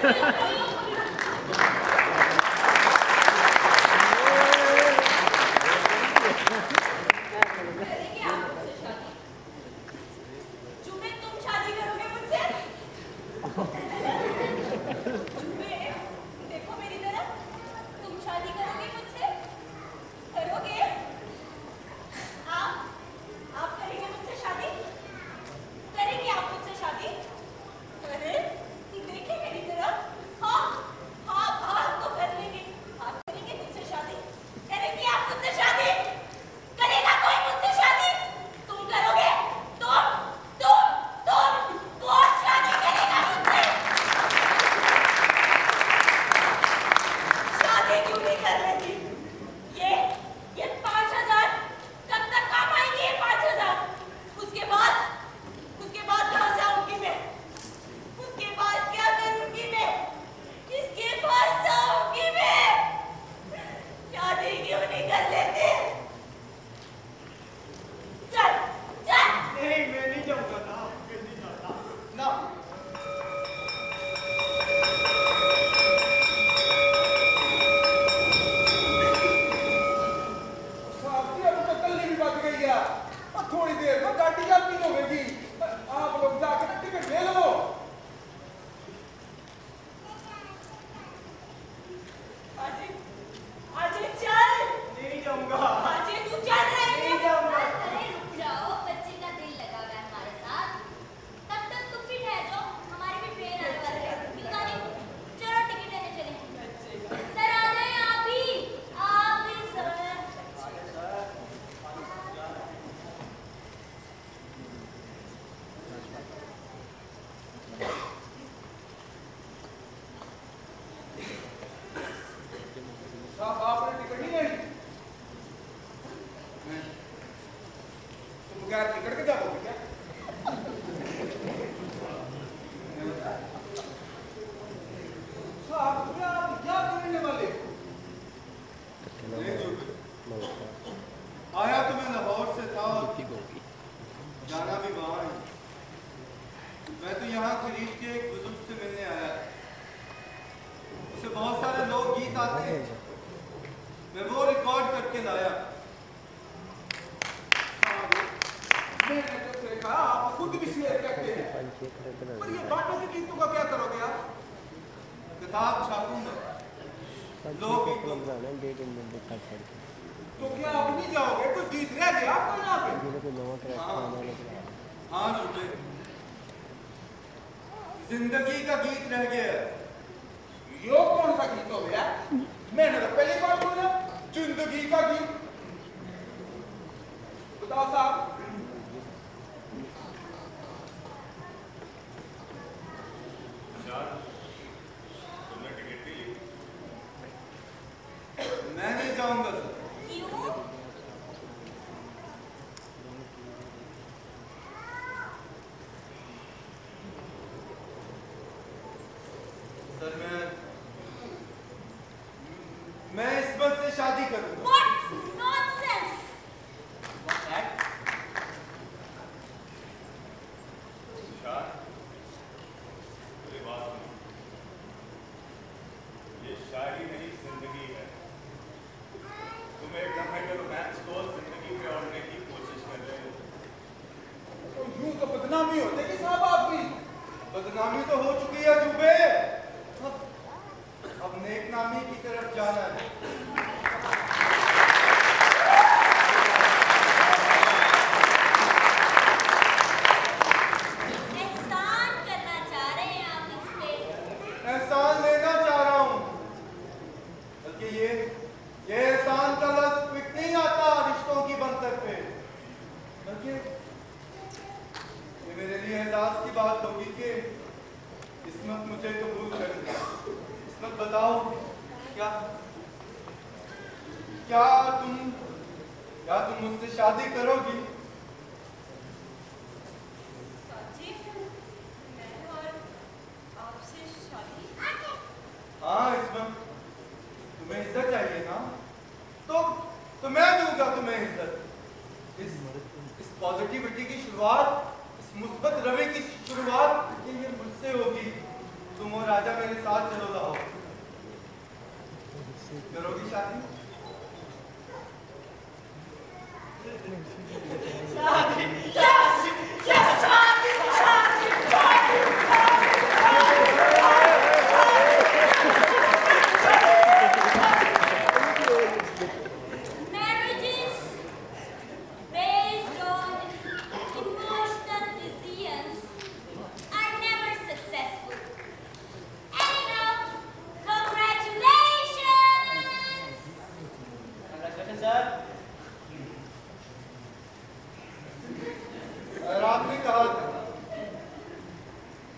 तुम और राजा मेरे साथ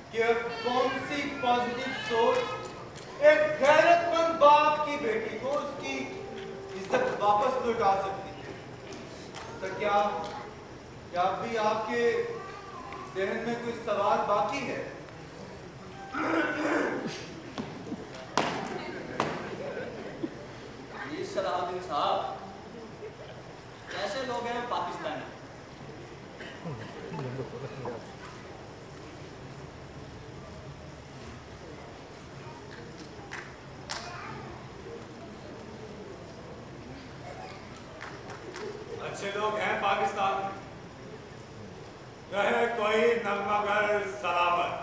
कि अब कौन सी पॉजिटिव सोच एक गैरतमंद बाप की बेटी को उसकी इज्जत वापस लौटा सकती है। तो क्या क्या भी आपके जहन में कोई सवाल बाकी है? ये सलाहुद्दीन साहब, कैसे लोग हैं पाकिस्तानी? अच्छे लोग हैं पाकिस्तान में, रहे कोई नगमागर सलामत।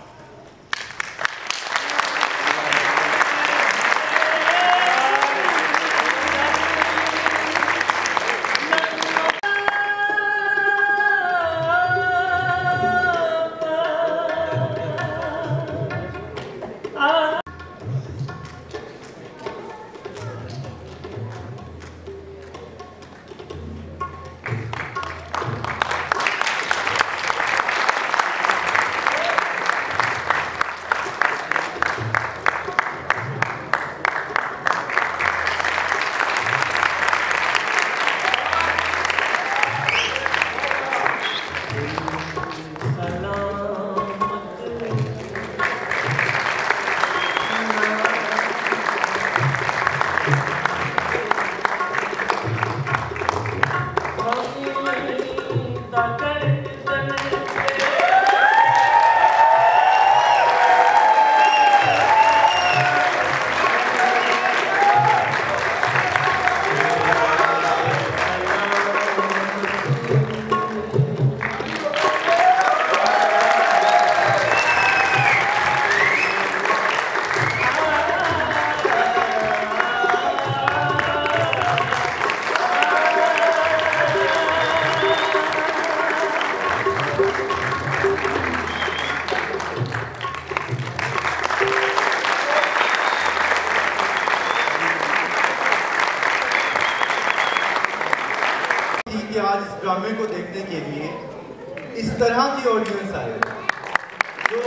आज इस ड्रामे को देखने के लिए इस तरह की ऑडियंस आए जो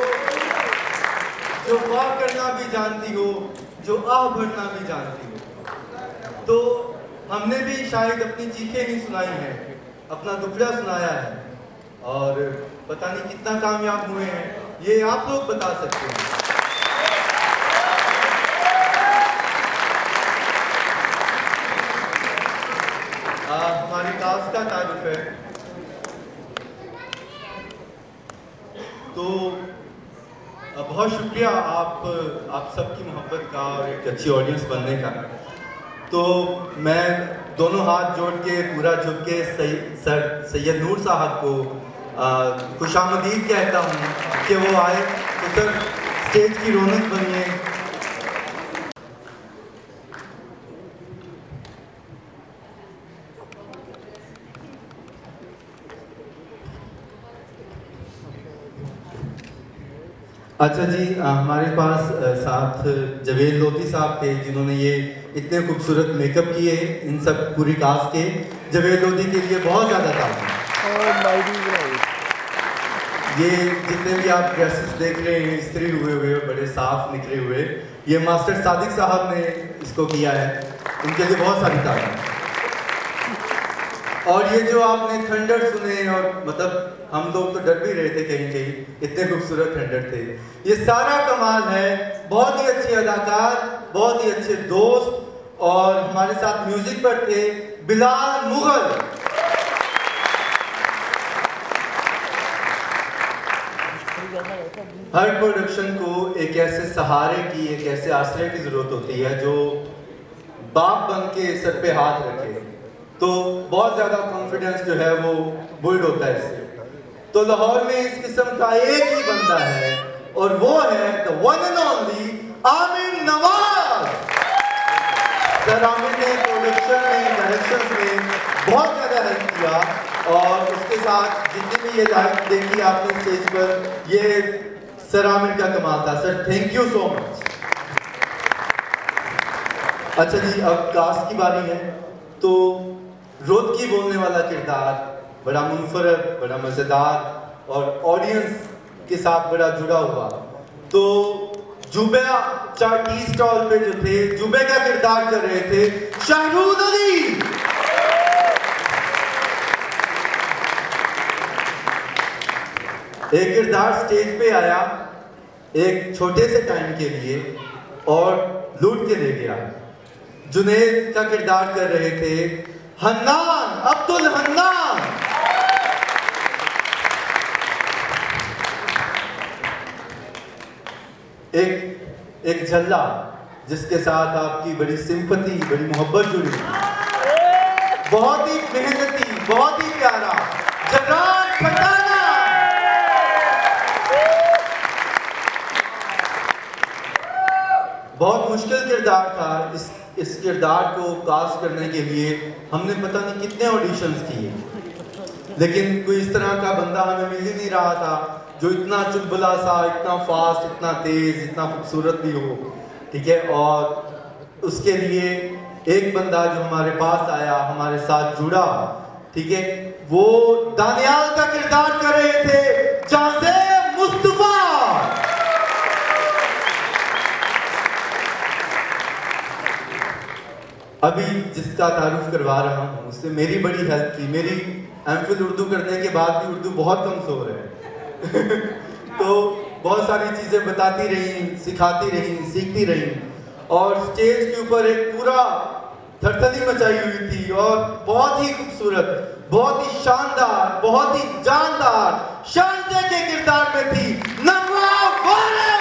जो वाह करना भी जानती हो, जो आह भरना भी जानती हो। तो हमने भी शायद अपनी चीखें नहीं सुनाई हैं, अपना दुखड़ा सुनाया है, और पता नहीं कितना कामयाब हुए हैं ये आप लोग बता सकते हैं। हमारी कास्ट का तारुफ है, तो बहुत शुक्रिया आप आप सबकी मोहब्बत का और एक अच्छी ऑडियंस बनने का। तो मैं दोनों हाथ जोड़ के पूरा झुक के सर सैयद नूर साहब को खुशामदीद कहता हूँ कि वो आए तो सर स्टेज की रौनक बनिए। अच्छा जी, हमारे पास साथ जवेद लोधी साहब थे जिन्होंने ये इतने खूबसूरत मेकअप किए इन सब पूरी कास्ट के। जवेद लोधी के लिए बहुत ज़्यादा था। ये जितने भी आप ड्रेसेस देख रहे हैं इस्त्री हुए हुए बड़े साफ निकले हुए, ये मास्टर सादिक साहब ने इसको किया है, उनके लिए बहुत सारी तारीफ। और ये जो आपने थंडर सुने, और मतलब हम लोग तो डर भी रहे थे कहीं कहीं, इतने खूबसूरत थंडर थे। ये सारा कमाल है, बहुत ही अच्छे अदाकार, बहुत ही अच्छे दोस्त, और हमारे साथ म्यूजिक पर थे बिलाल मुगल। हर प्रोडक्शन को एक ऐसे सहारे की, एक ऐसे आश्रय की जरूरत होती है जो बाप बन के सर पे हाथ रखे, तो बहुत ज़्यादा कॉन्फिडेंस जो है वो बिल्ड होता है इससे। तो लाहौर में इस किस्म का एक ही बंदा है, और वो है the one and only Aamir Nawaz. Sir Aamir ने प्रोडक्शन में, डायरेक्शन में बहुत ज़्यादा हेल्प किया, और उसके साथ जितनी भी ये लाइफ देखी आपने स्टेज पर, ये सर आमिर का कमाल था। Sir thank you so much. अच्छा जी, अब कास्ट की बारी है। तो रोदकी बोलने वाला किरदार, बड़ा मुनफरद, बड़ा मज़ेदार और ऑडियंस के साथ बड़ा जुड़ा हुआ, तो जुबे टी स्टॉल पे जो थे, जुबे का किरदार कर रहे थे शाहरुद अली। एक किरदार स्टेज पे आया एक छोटे से टाइम के लिए और लूट के ले गया। जुनैद का किरदार कर रहे थे हन्नान, अब्दुल हन्नान। एक एक झल्ला जिसके साथ आपकी बड़ी सिंपैथी, बड़ी मोहब्बत जुड़ी, बहुत ही मेहनती, बहुत ही प्यारा जर्राद खटाना। बहुत मुश्किल किरदार था। इस इस किरदार को कास्ट करने के लिए हमने पता नहीं कितने ऑडिशंस किए, लेकिन कोई इस तरह का बंदा हमें मिल ही नहीं रहा था जो इतना चुलबुला सा, इतना फास्ट, इतना तेज, इतना खूबसूरत भी हो। ठीक है, और उसके लिए एक बंदा जो हमारे पास आया, हमारे साथ जुड़ा, ठीक है, वो दानियाल का किरदार कर रहे थे जाज़े मुस्तफा। अभी जिसका तारुफ करवा रहा हूँ उससे मेरी बड़ी हेल्प की। मेरी एमफिल उर्दू करने के बाद भी उर्दू बहुत कमजोर है तो बहुत सारी चीज़ें बताती रही, सिखाती रही, सीखती रही, और स्टेज के ऊपर एक पूरा थरथली मचाई हुई थी और बहुत ही खूबसूरत, बहुत ही शानदार, बहुत ही जानदार शानदार के किरदार में थी नमवा वाले।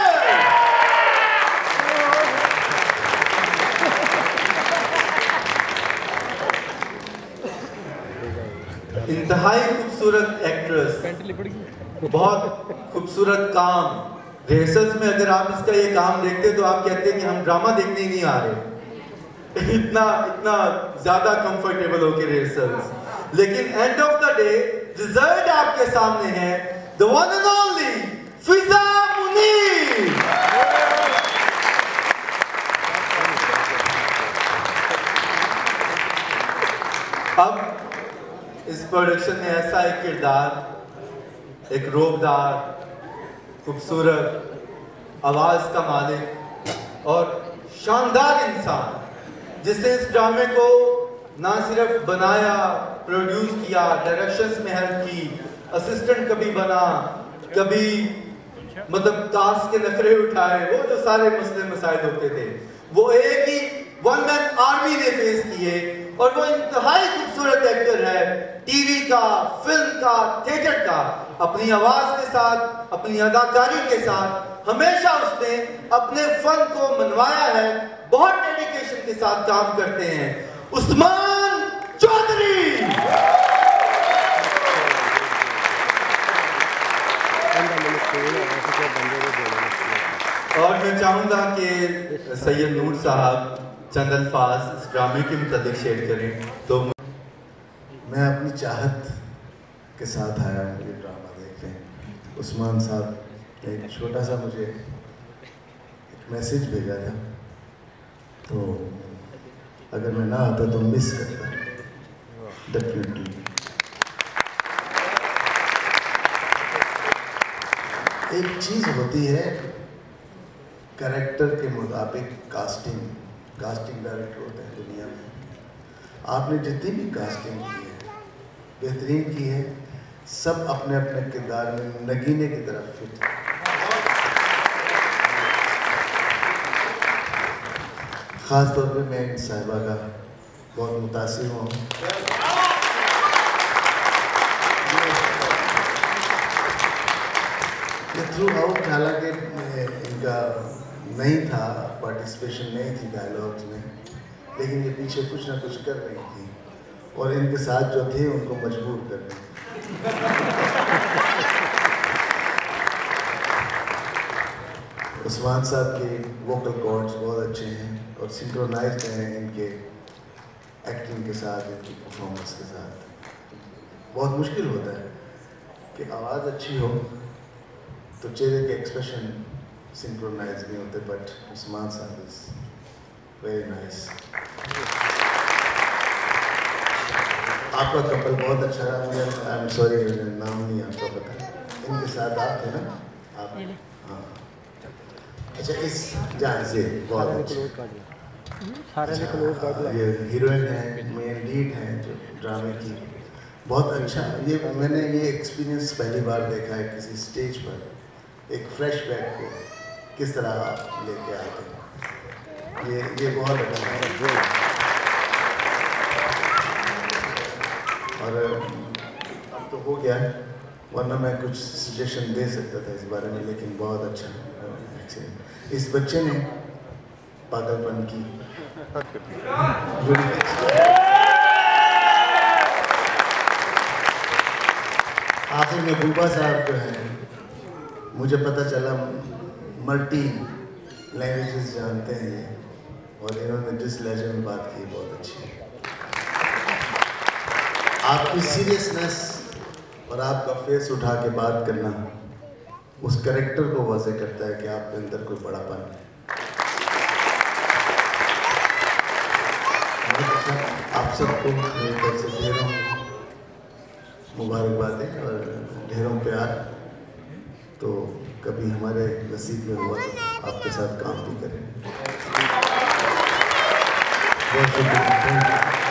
इंतहाई खूबसूरत एक्ट्रेस, बहुत खूबसूरत काम। रिहर्सल्स में अगर आप इसका ये काम देखते तो आप कहते कि हम ड्रामा देखने ही नहीं आ रहे इतना इतना ज्यादा कंफर्टेबल होके रिहर्सल्स। लेकिन end of the day result आपके सामने है, the one and only Fiza Munir. अब इस प्रोडक्शन में ऐसा एक किरदार, एक रोबदार, खूबसूरत आवाज का मालिक और शानदार इंसान, जिसने इस ड्रामे को ना सिर्फ बनाया, प्रोड्यूस किया, डायरेक्शंस में हेल्प की, असिस्टेंट कभी बना, कभी मतलब कास्ट के नखरे उठाए, वो जो सारे मसले मसाइल होते थे वो एक ही वन मैन आर्मी ने फेस किए। और वो इंतहाई खूबसूरत एक्टर है, टीवी का, फिल्म का, थिएटर का। अपनी आवाज के साथ, अपनी अदाकारी के साथ हमेशा उसने अपने फन को मनवाया है। बहुत डेडिकेशन के साथ काम करते हैं उस्मान चौधरी। और मैं चाहूंगा कि सैयद नूर साहब चंद अल्फाज इस ड्रामे के मुताबिक शेयर करें। तो मैं अपनी चाहत के साथ आया हूँ ये ड्रामा देखने। उस्मान साहब ने एक छोटा सा मुझे एक मैसेज भेजा था, तो अगर मैं ना आता तो मिस करता डेफिनेटली। एक चीज़ होती है कैरेक्टर के मुताबिक कास्टिंग। कास्टिंग डायरेक्टर होते हैं दुनिया में। आपने जितनी भी कास्टिंग की है बेहतरीन की है, सब अपने अपने किरदार में नगीने की तरफ फिट है। ख़ास तौर पे मैं इन साहिबा का बहुत मुतासिर हूँ। थ्रू आउट हालांकि इनका नहीं था, पार्टिसिपेशन नहीं थी डायलॉग्स में, लेकिन ये पीछे कुछ ना कुछ कर रही थी और इनके साथ जो थे उनको मजबूर कर रही उस्मान साहब के वोकल कॉर्ड्स बहुत अच्छे हैं और सिंक्रोनाइज्ड हैं इनके एक्टिंग के साथ, इनकी परफॉर्मेंस के साथ। बहुत मुश्किल होता है कि आवाज़ अच्छी हो तो चेहरे के एक्सप्रेशन सिंक्रोनाइज नहीं होते, बट उस्मान साहब इज वेरी नाइस। आपका कपल बहुत अच्छा रहा। मुझे आई एम सॉरी नाम नहीं आपका पता, इनके साथ आप थे ना आप? हाँ, अच्छा, इस जहाँ से बहुत अच्छा सारे ने क्लोज कर दिया। ये हीरोइन है, मेन लीड है जो ड्रामे की, बहुत अच्छा। ये मैंने ये एक्सपीरियंस पहली बार देखा है किसी स्टेज पर, एक फ्रेश बैक को किस तरह आप लेके आते हैं, ये ये बहुत अच्छा है। और अब तो हो गया, वरना मैं कुछ सजेशन दे सकता था इस बारे में, लेकिन बहुत अच्छा एक्सीडेंट। इस बच्चे ने पागलपन की आखिर में बूबा साहब जो हैं, मुझे पता चला मल्टी लैंग्वेजेस जानते हैं ये, और इन्होंने जिस लहजे में बात की बहुत अच्छी है। आपकी सीरियसनेस और आपका फेस उठा के बात करना उस कैरेक्टर को वाज़ेह करता है कि आपके अंदर कोई बड़ापन है। आप सबको मेरी तरफ से ढेरों मुबारकबादें और ढेरों प्यार। तो कभी हमारे नसीब में हुआ तो आपके साथ काम भी करें। बहुत शुक्रिया।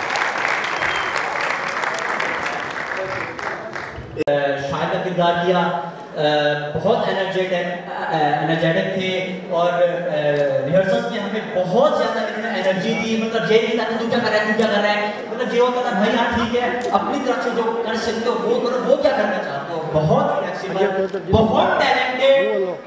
शायद का किरदार किया, बहुत एनर्जेटिक एनर्जेटिक थे और रिहर्सल्स में हमें बहुत ज़्यादा इन्होंने एनर्जी दी। मतलब ये नहीं था कि तू क्या कर रहा है तू क्या कर रहा है, मतलब ये होता था भाई हाँ ठीक है, अपनी तरफ से जो कर सकते हो वो करो, वो क्या करना चाहते हो। बहुत फ्लेक्सिबल, बहुत टैलेंटेड।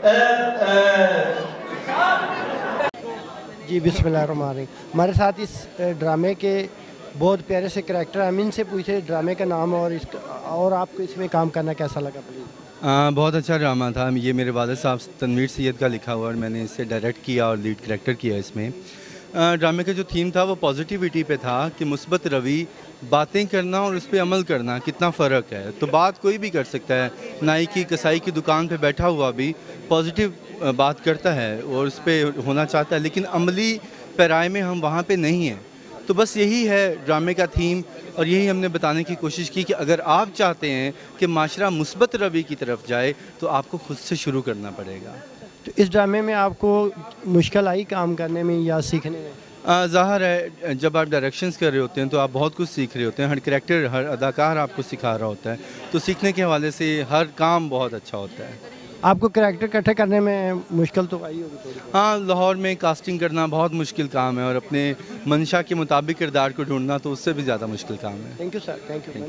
जी बिस्मिल्लाहिर्रहमानिर्रहीम। हमारे साथ इस ड्रामे के बहुत प्यारे से कैरेक्टर, अमीन से पूछे ड्रामे का नाम और इसका, और आपको इसमें काम करना कैसा लगा प्लीज़। आ, बहुत अच्छा ड्रामा था। ये मेरे वालिद साहब तनवीर सैयद का लिखा हुआ और मैंने इसे डायरेक्ट किया और लीड कैरेक्टर किया इसमें। ड्रामे का जो थीम था वो पॉजिटिविटी पे था कि मुस्बत रवि, बातें करना और उस पर अमल करना कितना फ़र्क है। तो बात कोई भी कर सकता है, नाई की कसाई की दुकान पे बैठा हुआ भी पॉजिटिव बात करता है और उस पर होना चाहता है, लेकिन अमली पैराए में हम वहाँ पे नहीं हैं। तो बस यही है ड्रामे का थीम और यही हमने बताने की कोशिश की कि अगर आप चाहते हैं कि माशरा मुस्बत रवि की तरफ जाए तो आपको खुद से शुरू करना पड़ेगा। तो इस ड्रामे में आपको मुश्किल आई काम करने में या सीखने में? ज़ाहिर है जब आप डायरेक्शंस कर रहे होते हैं तो आप बहुत कुछ सीख रहे होते हैं, हर कैरेक्टर हर अदाकार आपको सिखा रहा होता है, तो सीखने के हवाले से हर काम बहुत अच्छा होता है। आपको कैरेक्टर इकट्ठे करने में मुश्किल तो आई होगी थोड़ी? हाँ, लाहौर में कास्टिंग करना बहुत मुश्किल काम है और अपने मंशा के मुताबिक किरदार को ढूंढना तो उससे भी ज़्यादा मुश्किल काम है। Thank you sir, thank you.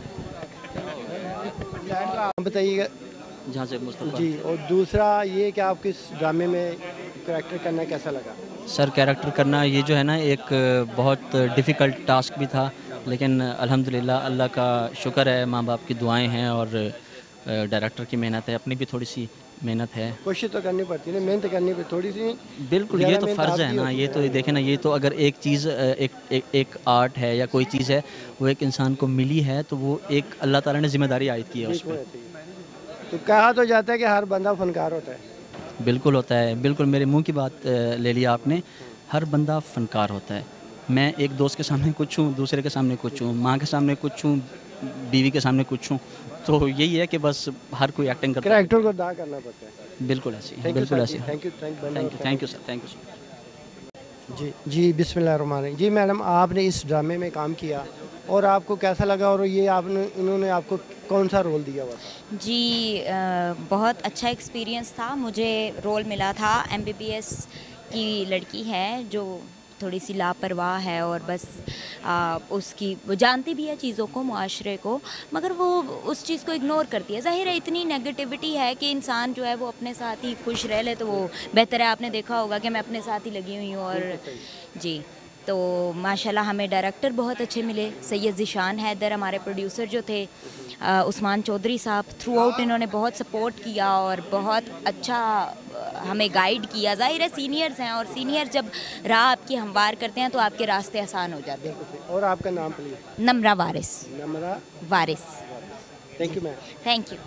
बताइएगा जहाँ से मुस्तफा जी। और दूसरा ये कि आपको इस ड्रामे में कैरेक्टर करना कैसा लगा? सर कैरेक्टर करना ये जो है ना एक बहुत डिफ़िकल्ट टास्क भी था, लेकिन अल्हम्दुलिल्लाह अल्लाह का शुक्र है, माँ बाप की दुआएं हैं और डायरेक्टर की मेहनत है, अपनी भी थोड़ी सी मेहनत है। कोशिश तो करनी पड़ती है, मेहनत करनी पड़ती थोड़ी सी। बिल्कुल, ये तो फ़र्ज़ है ना, ये तो देखें ना, ये तो अगर एक चीज़ एक, एक एक आर्ट है या कोई चीज़ है वो एक इंसान को मिली है तो वो एक अल्लाह ताला ने जिम्मेदारी आयद की है उस पर। तो कहा तो जाता है कि हर बंदा फनकार होता है। बिल्कुल होता है, बिल्कुल मेरे मुंह की बात ले लिया आपने। हर बंदा फनकार होता है। मैं एक दोस्त के सामने कुछ हूँ, दूसरे के सामने कुछ हूँ, माँ के सामने कुछ हूँ, बीवी के सामने कुछ हूँ। तो यही है कि बस हर कोई एक्टिंग करता है, कैरेक्टर को अदा करना पड़ता है। बिल्कुल ऐसी, बिल्कुल ऐसी। Thank you, thank you, thank you sir, thank you sir. जी जी बिस्मिल्लाहिर्रहमानिर्रहीम। जी मैडम, आपने इस ड्रामे में काम किया और आपको कैसा लगा और ये आपने इन्होंने आपको कौन सा रोल दिया हुआ था? जी आ, बहुत अच्छा एक्सपीरियंस था। मुझे रोल मिला था एमबीबीएस की लड़की है जो थोड़ी सी लापरवाह है और बस आ, उसकी वो जानती भी है चीज़ों को, मुआशरे को, मगर वो उस चीज़ को इग्नोर करती है। ज़ाहिर है इतनी नेगेटिविटी है कि इंसान जो है वो अपने साथ ही खुश रह ले तो वो बेहतर है। आपने देखा होगा कि मैं अपने साथ ही लगी हुई हूँ और जी तो माशाल्लाह हमें डायरेक्टर बहुत अच्छे मिले। सैयद ज़ीशान हैदर हमारे प्रोड्यूसर जो थे, आ, उस्मान चौधरी साहब, थ्रू आउट इन्होंने बहुत सपोर्ट किया और बहुत अच्छा हमें गाइड किया। ज़ाहिर है सीनियर्स हैं और सीनियर जब राह आपकी हमवार करते हैं तो आपके रास्ते आसान हो जाते हैं। और आपका नाम please? Namra Waris. Namra Waris. Thank you ma'am. Thank you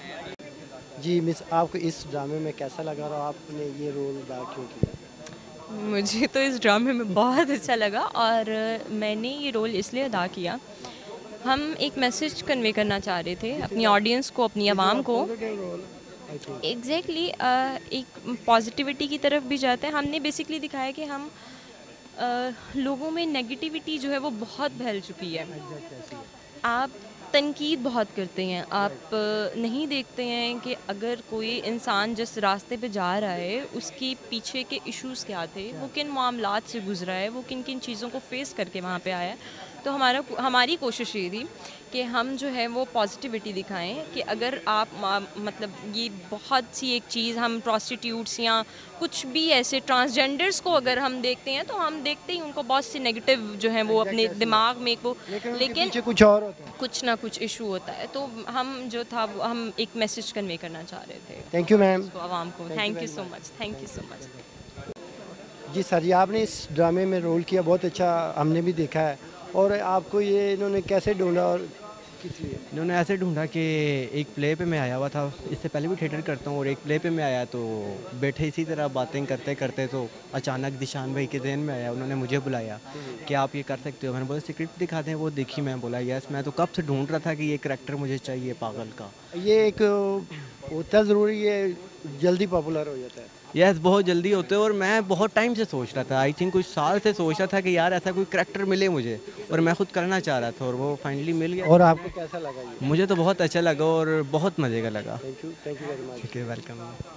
जी। मिस, आपको इस ड्रामे में कैसा लगा और आपने ये रोल अदा क्यों किया? मुझे तो इस ड्रामे में बहुत अच्छा लगा और मैंने ये रोल इसलिए अदा किया, हम एक मैसेज कन्वे करना चाह रहे थे अपनी ऑडियंस को, अपनी आवाम को एग्जैक्टली exactly, एक पॉजिटिविटी की तरफ भी जाते हैं। हमने बेसिकली दिखाया कि हम uh, लोगों में नेगेटिविटी जो है वो बहुत फैल चुकी है। आप तनकीद बहुत करते हैं, आप नहीं देखते हैं कि अगर कोई इंसान जिस रास्ते पे जा रहा है उसके पीछे के इश्यूज़ क्या थे, वो किन मामलात से गुजरा है, वो किन किन चीज़ों को फेस करके वहाँ पे आया है। तो हमारा हमारी कोशिश ये थी कि हम जो है वो पॉजिटिविटी दिखाएं कि अगर आप मतलब ये बहुत सी एक चीज़ हम प्रोस्टिट्यूट्स या कुछ भी ऐसे ट्रांसजेंडर्स को अगर हम देखते हैं तो हम देखते ही उनको बहुत सी नेगेटिव जो है वो अपने दिमाग में वो, लेकिन कुछ और होता है, कुछ ना कुछ इशू होता है। तो हम जो था वो हम एक मैसेज कन्वे करना चाह रहे थे। थैंक यू मैम, आवाम को thank you so much, thank you so much. जी सर, जी आपने इस ड्रामे में रोल किया, बहुत अच्छा हमने भी देखा है। और आपको ये इन्होंने कैसे ढूंढा और किस लिए? इन्होंने ऐसे ढूंढा कि एक प्ले पे मैं आया हुआ था, इससे पहले भी थिएटर करता हूँ, और एक प्ले पे मैं आया तो बैठे इसी तरह बातें करते करते तो अचानक दिशान भाई के ज़हन में आया, उन्होंने मुझे बुलाया कि आप ये कर सकते हो। मैंने बोला स्क्रिप्ट दिखा दें, वो देखी, मैं बोला यस। मैं तो कब से ढूंढ रहा था कि ये करैक्टर मुझे चाहिए पागल का। ये एक होता ज़रूरी है, जल्दी पॉपुलर हो जाता है। यस, बहुत जल्दी होते हैं। और मैं बहुत टाइम से सोच रहा था, आई थिंक कुछ साल से सोच रहा था कि यार ऐसा कोई करैक्टर मिले मुझे, और मैं खुद करना चाह रहा था, और वो फाइनली मिल गया। और आपको कैसा लगा ये? मुझे तो बहुत अच्छा लगा और बहुत मज़े का लगा। Thank you, thank you very much. ठीक है, वेलकम।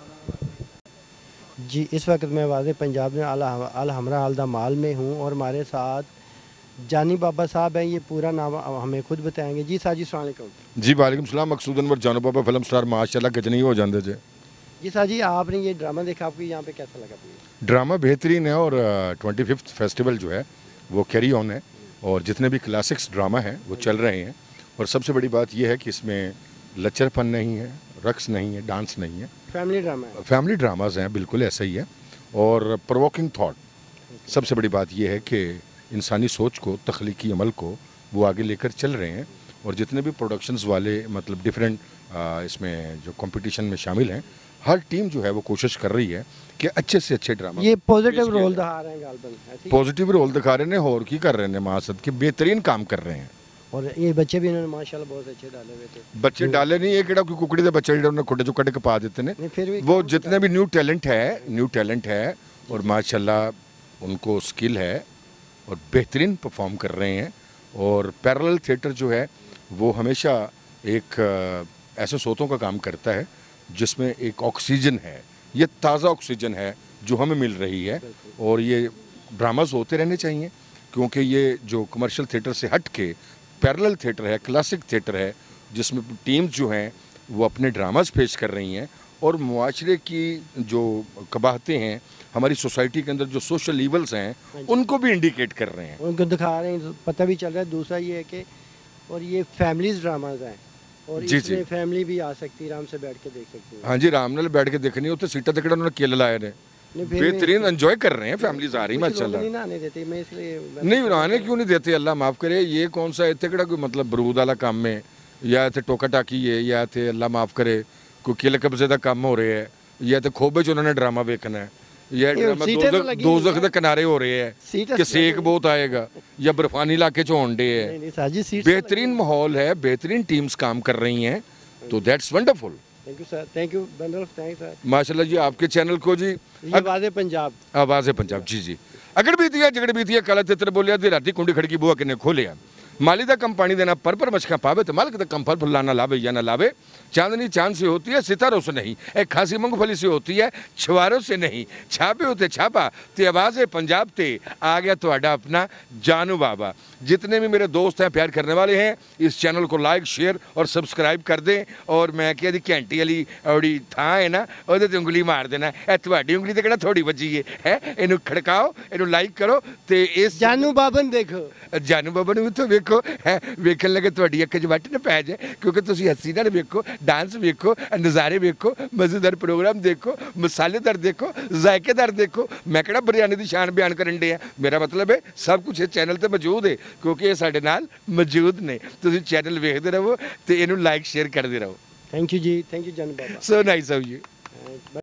जी, इस वक्त मैं वाज़े पंजाब में अल हमरा हल्दा माल में हूँ और हमारे साथ जानी बाबा साहब हैं। ये पूरा नाम हमें खुद बताएंगे। जी साजी, अस्सलाम वालेकुम। जी वालेकुम सलाम। मकसूद अनवर जानो बाबा फिल्म स्टार माशाल्लाह कितनी हो जाते थे। जी साजी, आपने ये ड्रामा देखा, आपको यहाँ पे कैसा लगा? ड्रामा बेहतरीन है और ट्वेंटी फिफ्थ फेस्टिवल जो है वो कैरी ऑन है, और जितने भी क्लासिक्स ड्रामा हैं वो चल रहे हैं। और सबसे बड़ी बात यह है कि इसमें लच्चरपन नहीं है, रक्स नहीं है, डांस नहीं है, फैमिली ड्रामा है। फैमिली ड्रामाज हैं, बिल्कुल ऐसा ही है। और प्रोवोकिंग थॉट, सबसे बड़ी बात यह है कि इंसानी सोच को, तख्लीकी अमल को वो आगे लेकर चल रहे हैं। और जितने भी प्रोडक्शंस वाले मतलब डिफरेंट इसमें जो कंपटीशन में शामिल हैं, हर टीम जो है वो कोशिश कर रही है कि अच्छे से अच्छे ड्रामा, ये पॉजिटिव रोल दिखा रहे हैं गालबन, पॉजिटिव रोल दिखा रहे हैं, और की कर रहे हैं, मासद के बेहतरीन काम कर रहे हैं। और ये बच्चे भी इन्होंने माशाल्लाह बहुत अच्छे डाले हुए थे। बच्चे डाले नहीं, एक कोई कुकड़ी के बच्चे उन्होंने खुटे जो कट के पा देते हैं, फिर भी वो जितने भी न्यू टैलेंट है, न्यू टैलेंट है और माशाल्लाह उनको स्किल है और बेहतरीन परफॉर्म कर रहे हैं। और पैरेलल थिएटर जो है वो हमेशा एक ऐसे स्रोतों का काम करता है जिसमें एक ऑक्सीजन है, ये ताज़ा ऑक्सीजन है जो हमें मिल रही है। और ये ड्रामास होते रहने चाहिए, क्योंकि ये जो कमर्शियल थिएटर से हट के पैरेलल थिएटर है, क्लासिक थिएटर है, जिसमें टीम्स जो हैं वो अपने ड्रामास पेश कर रही हैं और मुआशरे की जो कबाहतें हैं, हमारी सोसाइटी के अंदर जो सोशल ईवल्स हैं, उनको भी इंडिकेट कर रहे हैं, उनको दिखा रहे हैं, पता भी चल रहा है। दूसरा ये है कि और ये फैमिलीज ड्रामाज हैं, और जी इसमें जी फैमिली भी आ सकती है, आराम से बैठ के देख सकती है। हाँ जी, आराम नाल बैठ के देखनी हो तो सीटा तकड़ा उन्होंने केल लाए ने, बेहतरीन एंजॉय कर रहे हैं, फैमिलीज आ रही माशाल्लाह। नहीं आने देते, मैं इसलिए नहीं आने क्यों नहीं देते, अल्लाह माफ़ करे। ये कौन सा इतने कड़ा कोई मतलब बरूद वाला काम में, या इतने टोका टाकी है, या इतने अल्लाह माफ़ करे कोई किल कब्जे का काम हो रहा है, या तो खोबे च उन्होंने ड्रामा वेखना है, या ड्रामा दोज़ख के किनारे हो रहे हैं कि सेक बहुत आएगा, या बर्फानी इलाके च होने है। बेहतरीन माहौल है, बेहतरीन टीम्स काम कर रही हैं, तो that's wonderful. Thank you sir, thank you बंदर, थैंक सर। माशाल्लाह जी, आपके चैनल को जी आवाज़े पंजाब, आवाज़े पंजाब जी जी। अगड़ बीतिया जगड़ बीतिया काला तित्र बोलिया दी राती कुंडी खड़की बुआ किन्ने खोलिया, माली का कम पानी देना पर पर मछका पावे तो मालिक का कम फल फुलाना लावे या ना लावे। चांदनी चांद से होती है, सितारों से नहीं, एक खासी मूंगफली से होती है, छुआरों से नहीं। छापे होते छापा ते आवाज़े पंजाब ते आ गया ਤੁਹਾਡਾ अपना जानू बाबा। जितने भी मेरे दोस्त हैं, प्यार करने वाले हैं, इस चैनल को लाइक शेयर और सब्सक्राइब कर दें। और मैं क्या जी घंटी वाली औड़ी थां है ना, ਉਹਦੇ ਤੇ ਉਂਗਲੀ ਮਾਰ ਦੇਣਾ, ਇਹ ਤੁਹਾਡੀ ਉਂਗਲੀ ਤੇ ਕਿਹੜਾ ਥੋੜੀ ਵੱਜੀ ਹੈ, ਇਹਨੂੰ ਖੜਕਾਓ, ਇਹਨੂੰ ਲਾਈਕ ਕਰੋ ਤੇ ਇਸ जानू बाबा ਨੂੰ देखो, जानू बाबा ਨੂੰ ਵੀ ਵੇਖੋ ਹੈ, ਵੇਖਣ ਲੱਗੇ ਤੁਹਾਡੀ ਅੱਖ 'ਚ ਵੱਟ ਨਾ ਪੈ ਜਾਏ, ਕਿਉਂਕਿ ਤੁਸੀਂ ਹੱਸੀ ਨਾਲ ਵੇਖੋ, डांस वेखो, नज़ारे वेखो, मज़ेदार प्रोग्राम देखो, मसालेदार देखो, जायकेदार देखो। मैं कहना बिरयानी की शान बयान करन दे, मेरा मतलब है सब कुछ इस चैनल पर मौजूद है, क्योंकि ये साडे नाल मौजूद ने। तुसीं चैनल वेखदे रहो ते इहनूं लाइक शेयर करदे रहो। थैंक यू जी, थैंक यू जानू बाबा, सो नाइस ऑफ यू।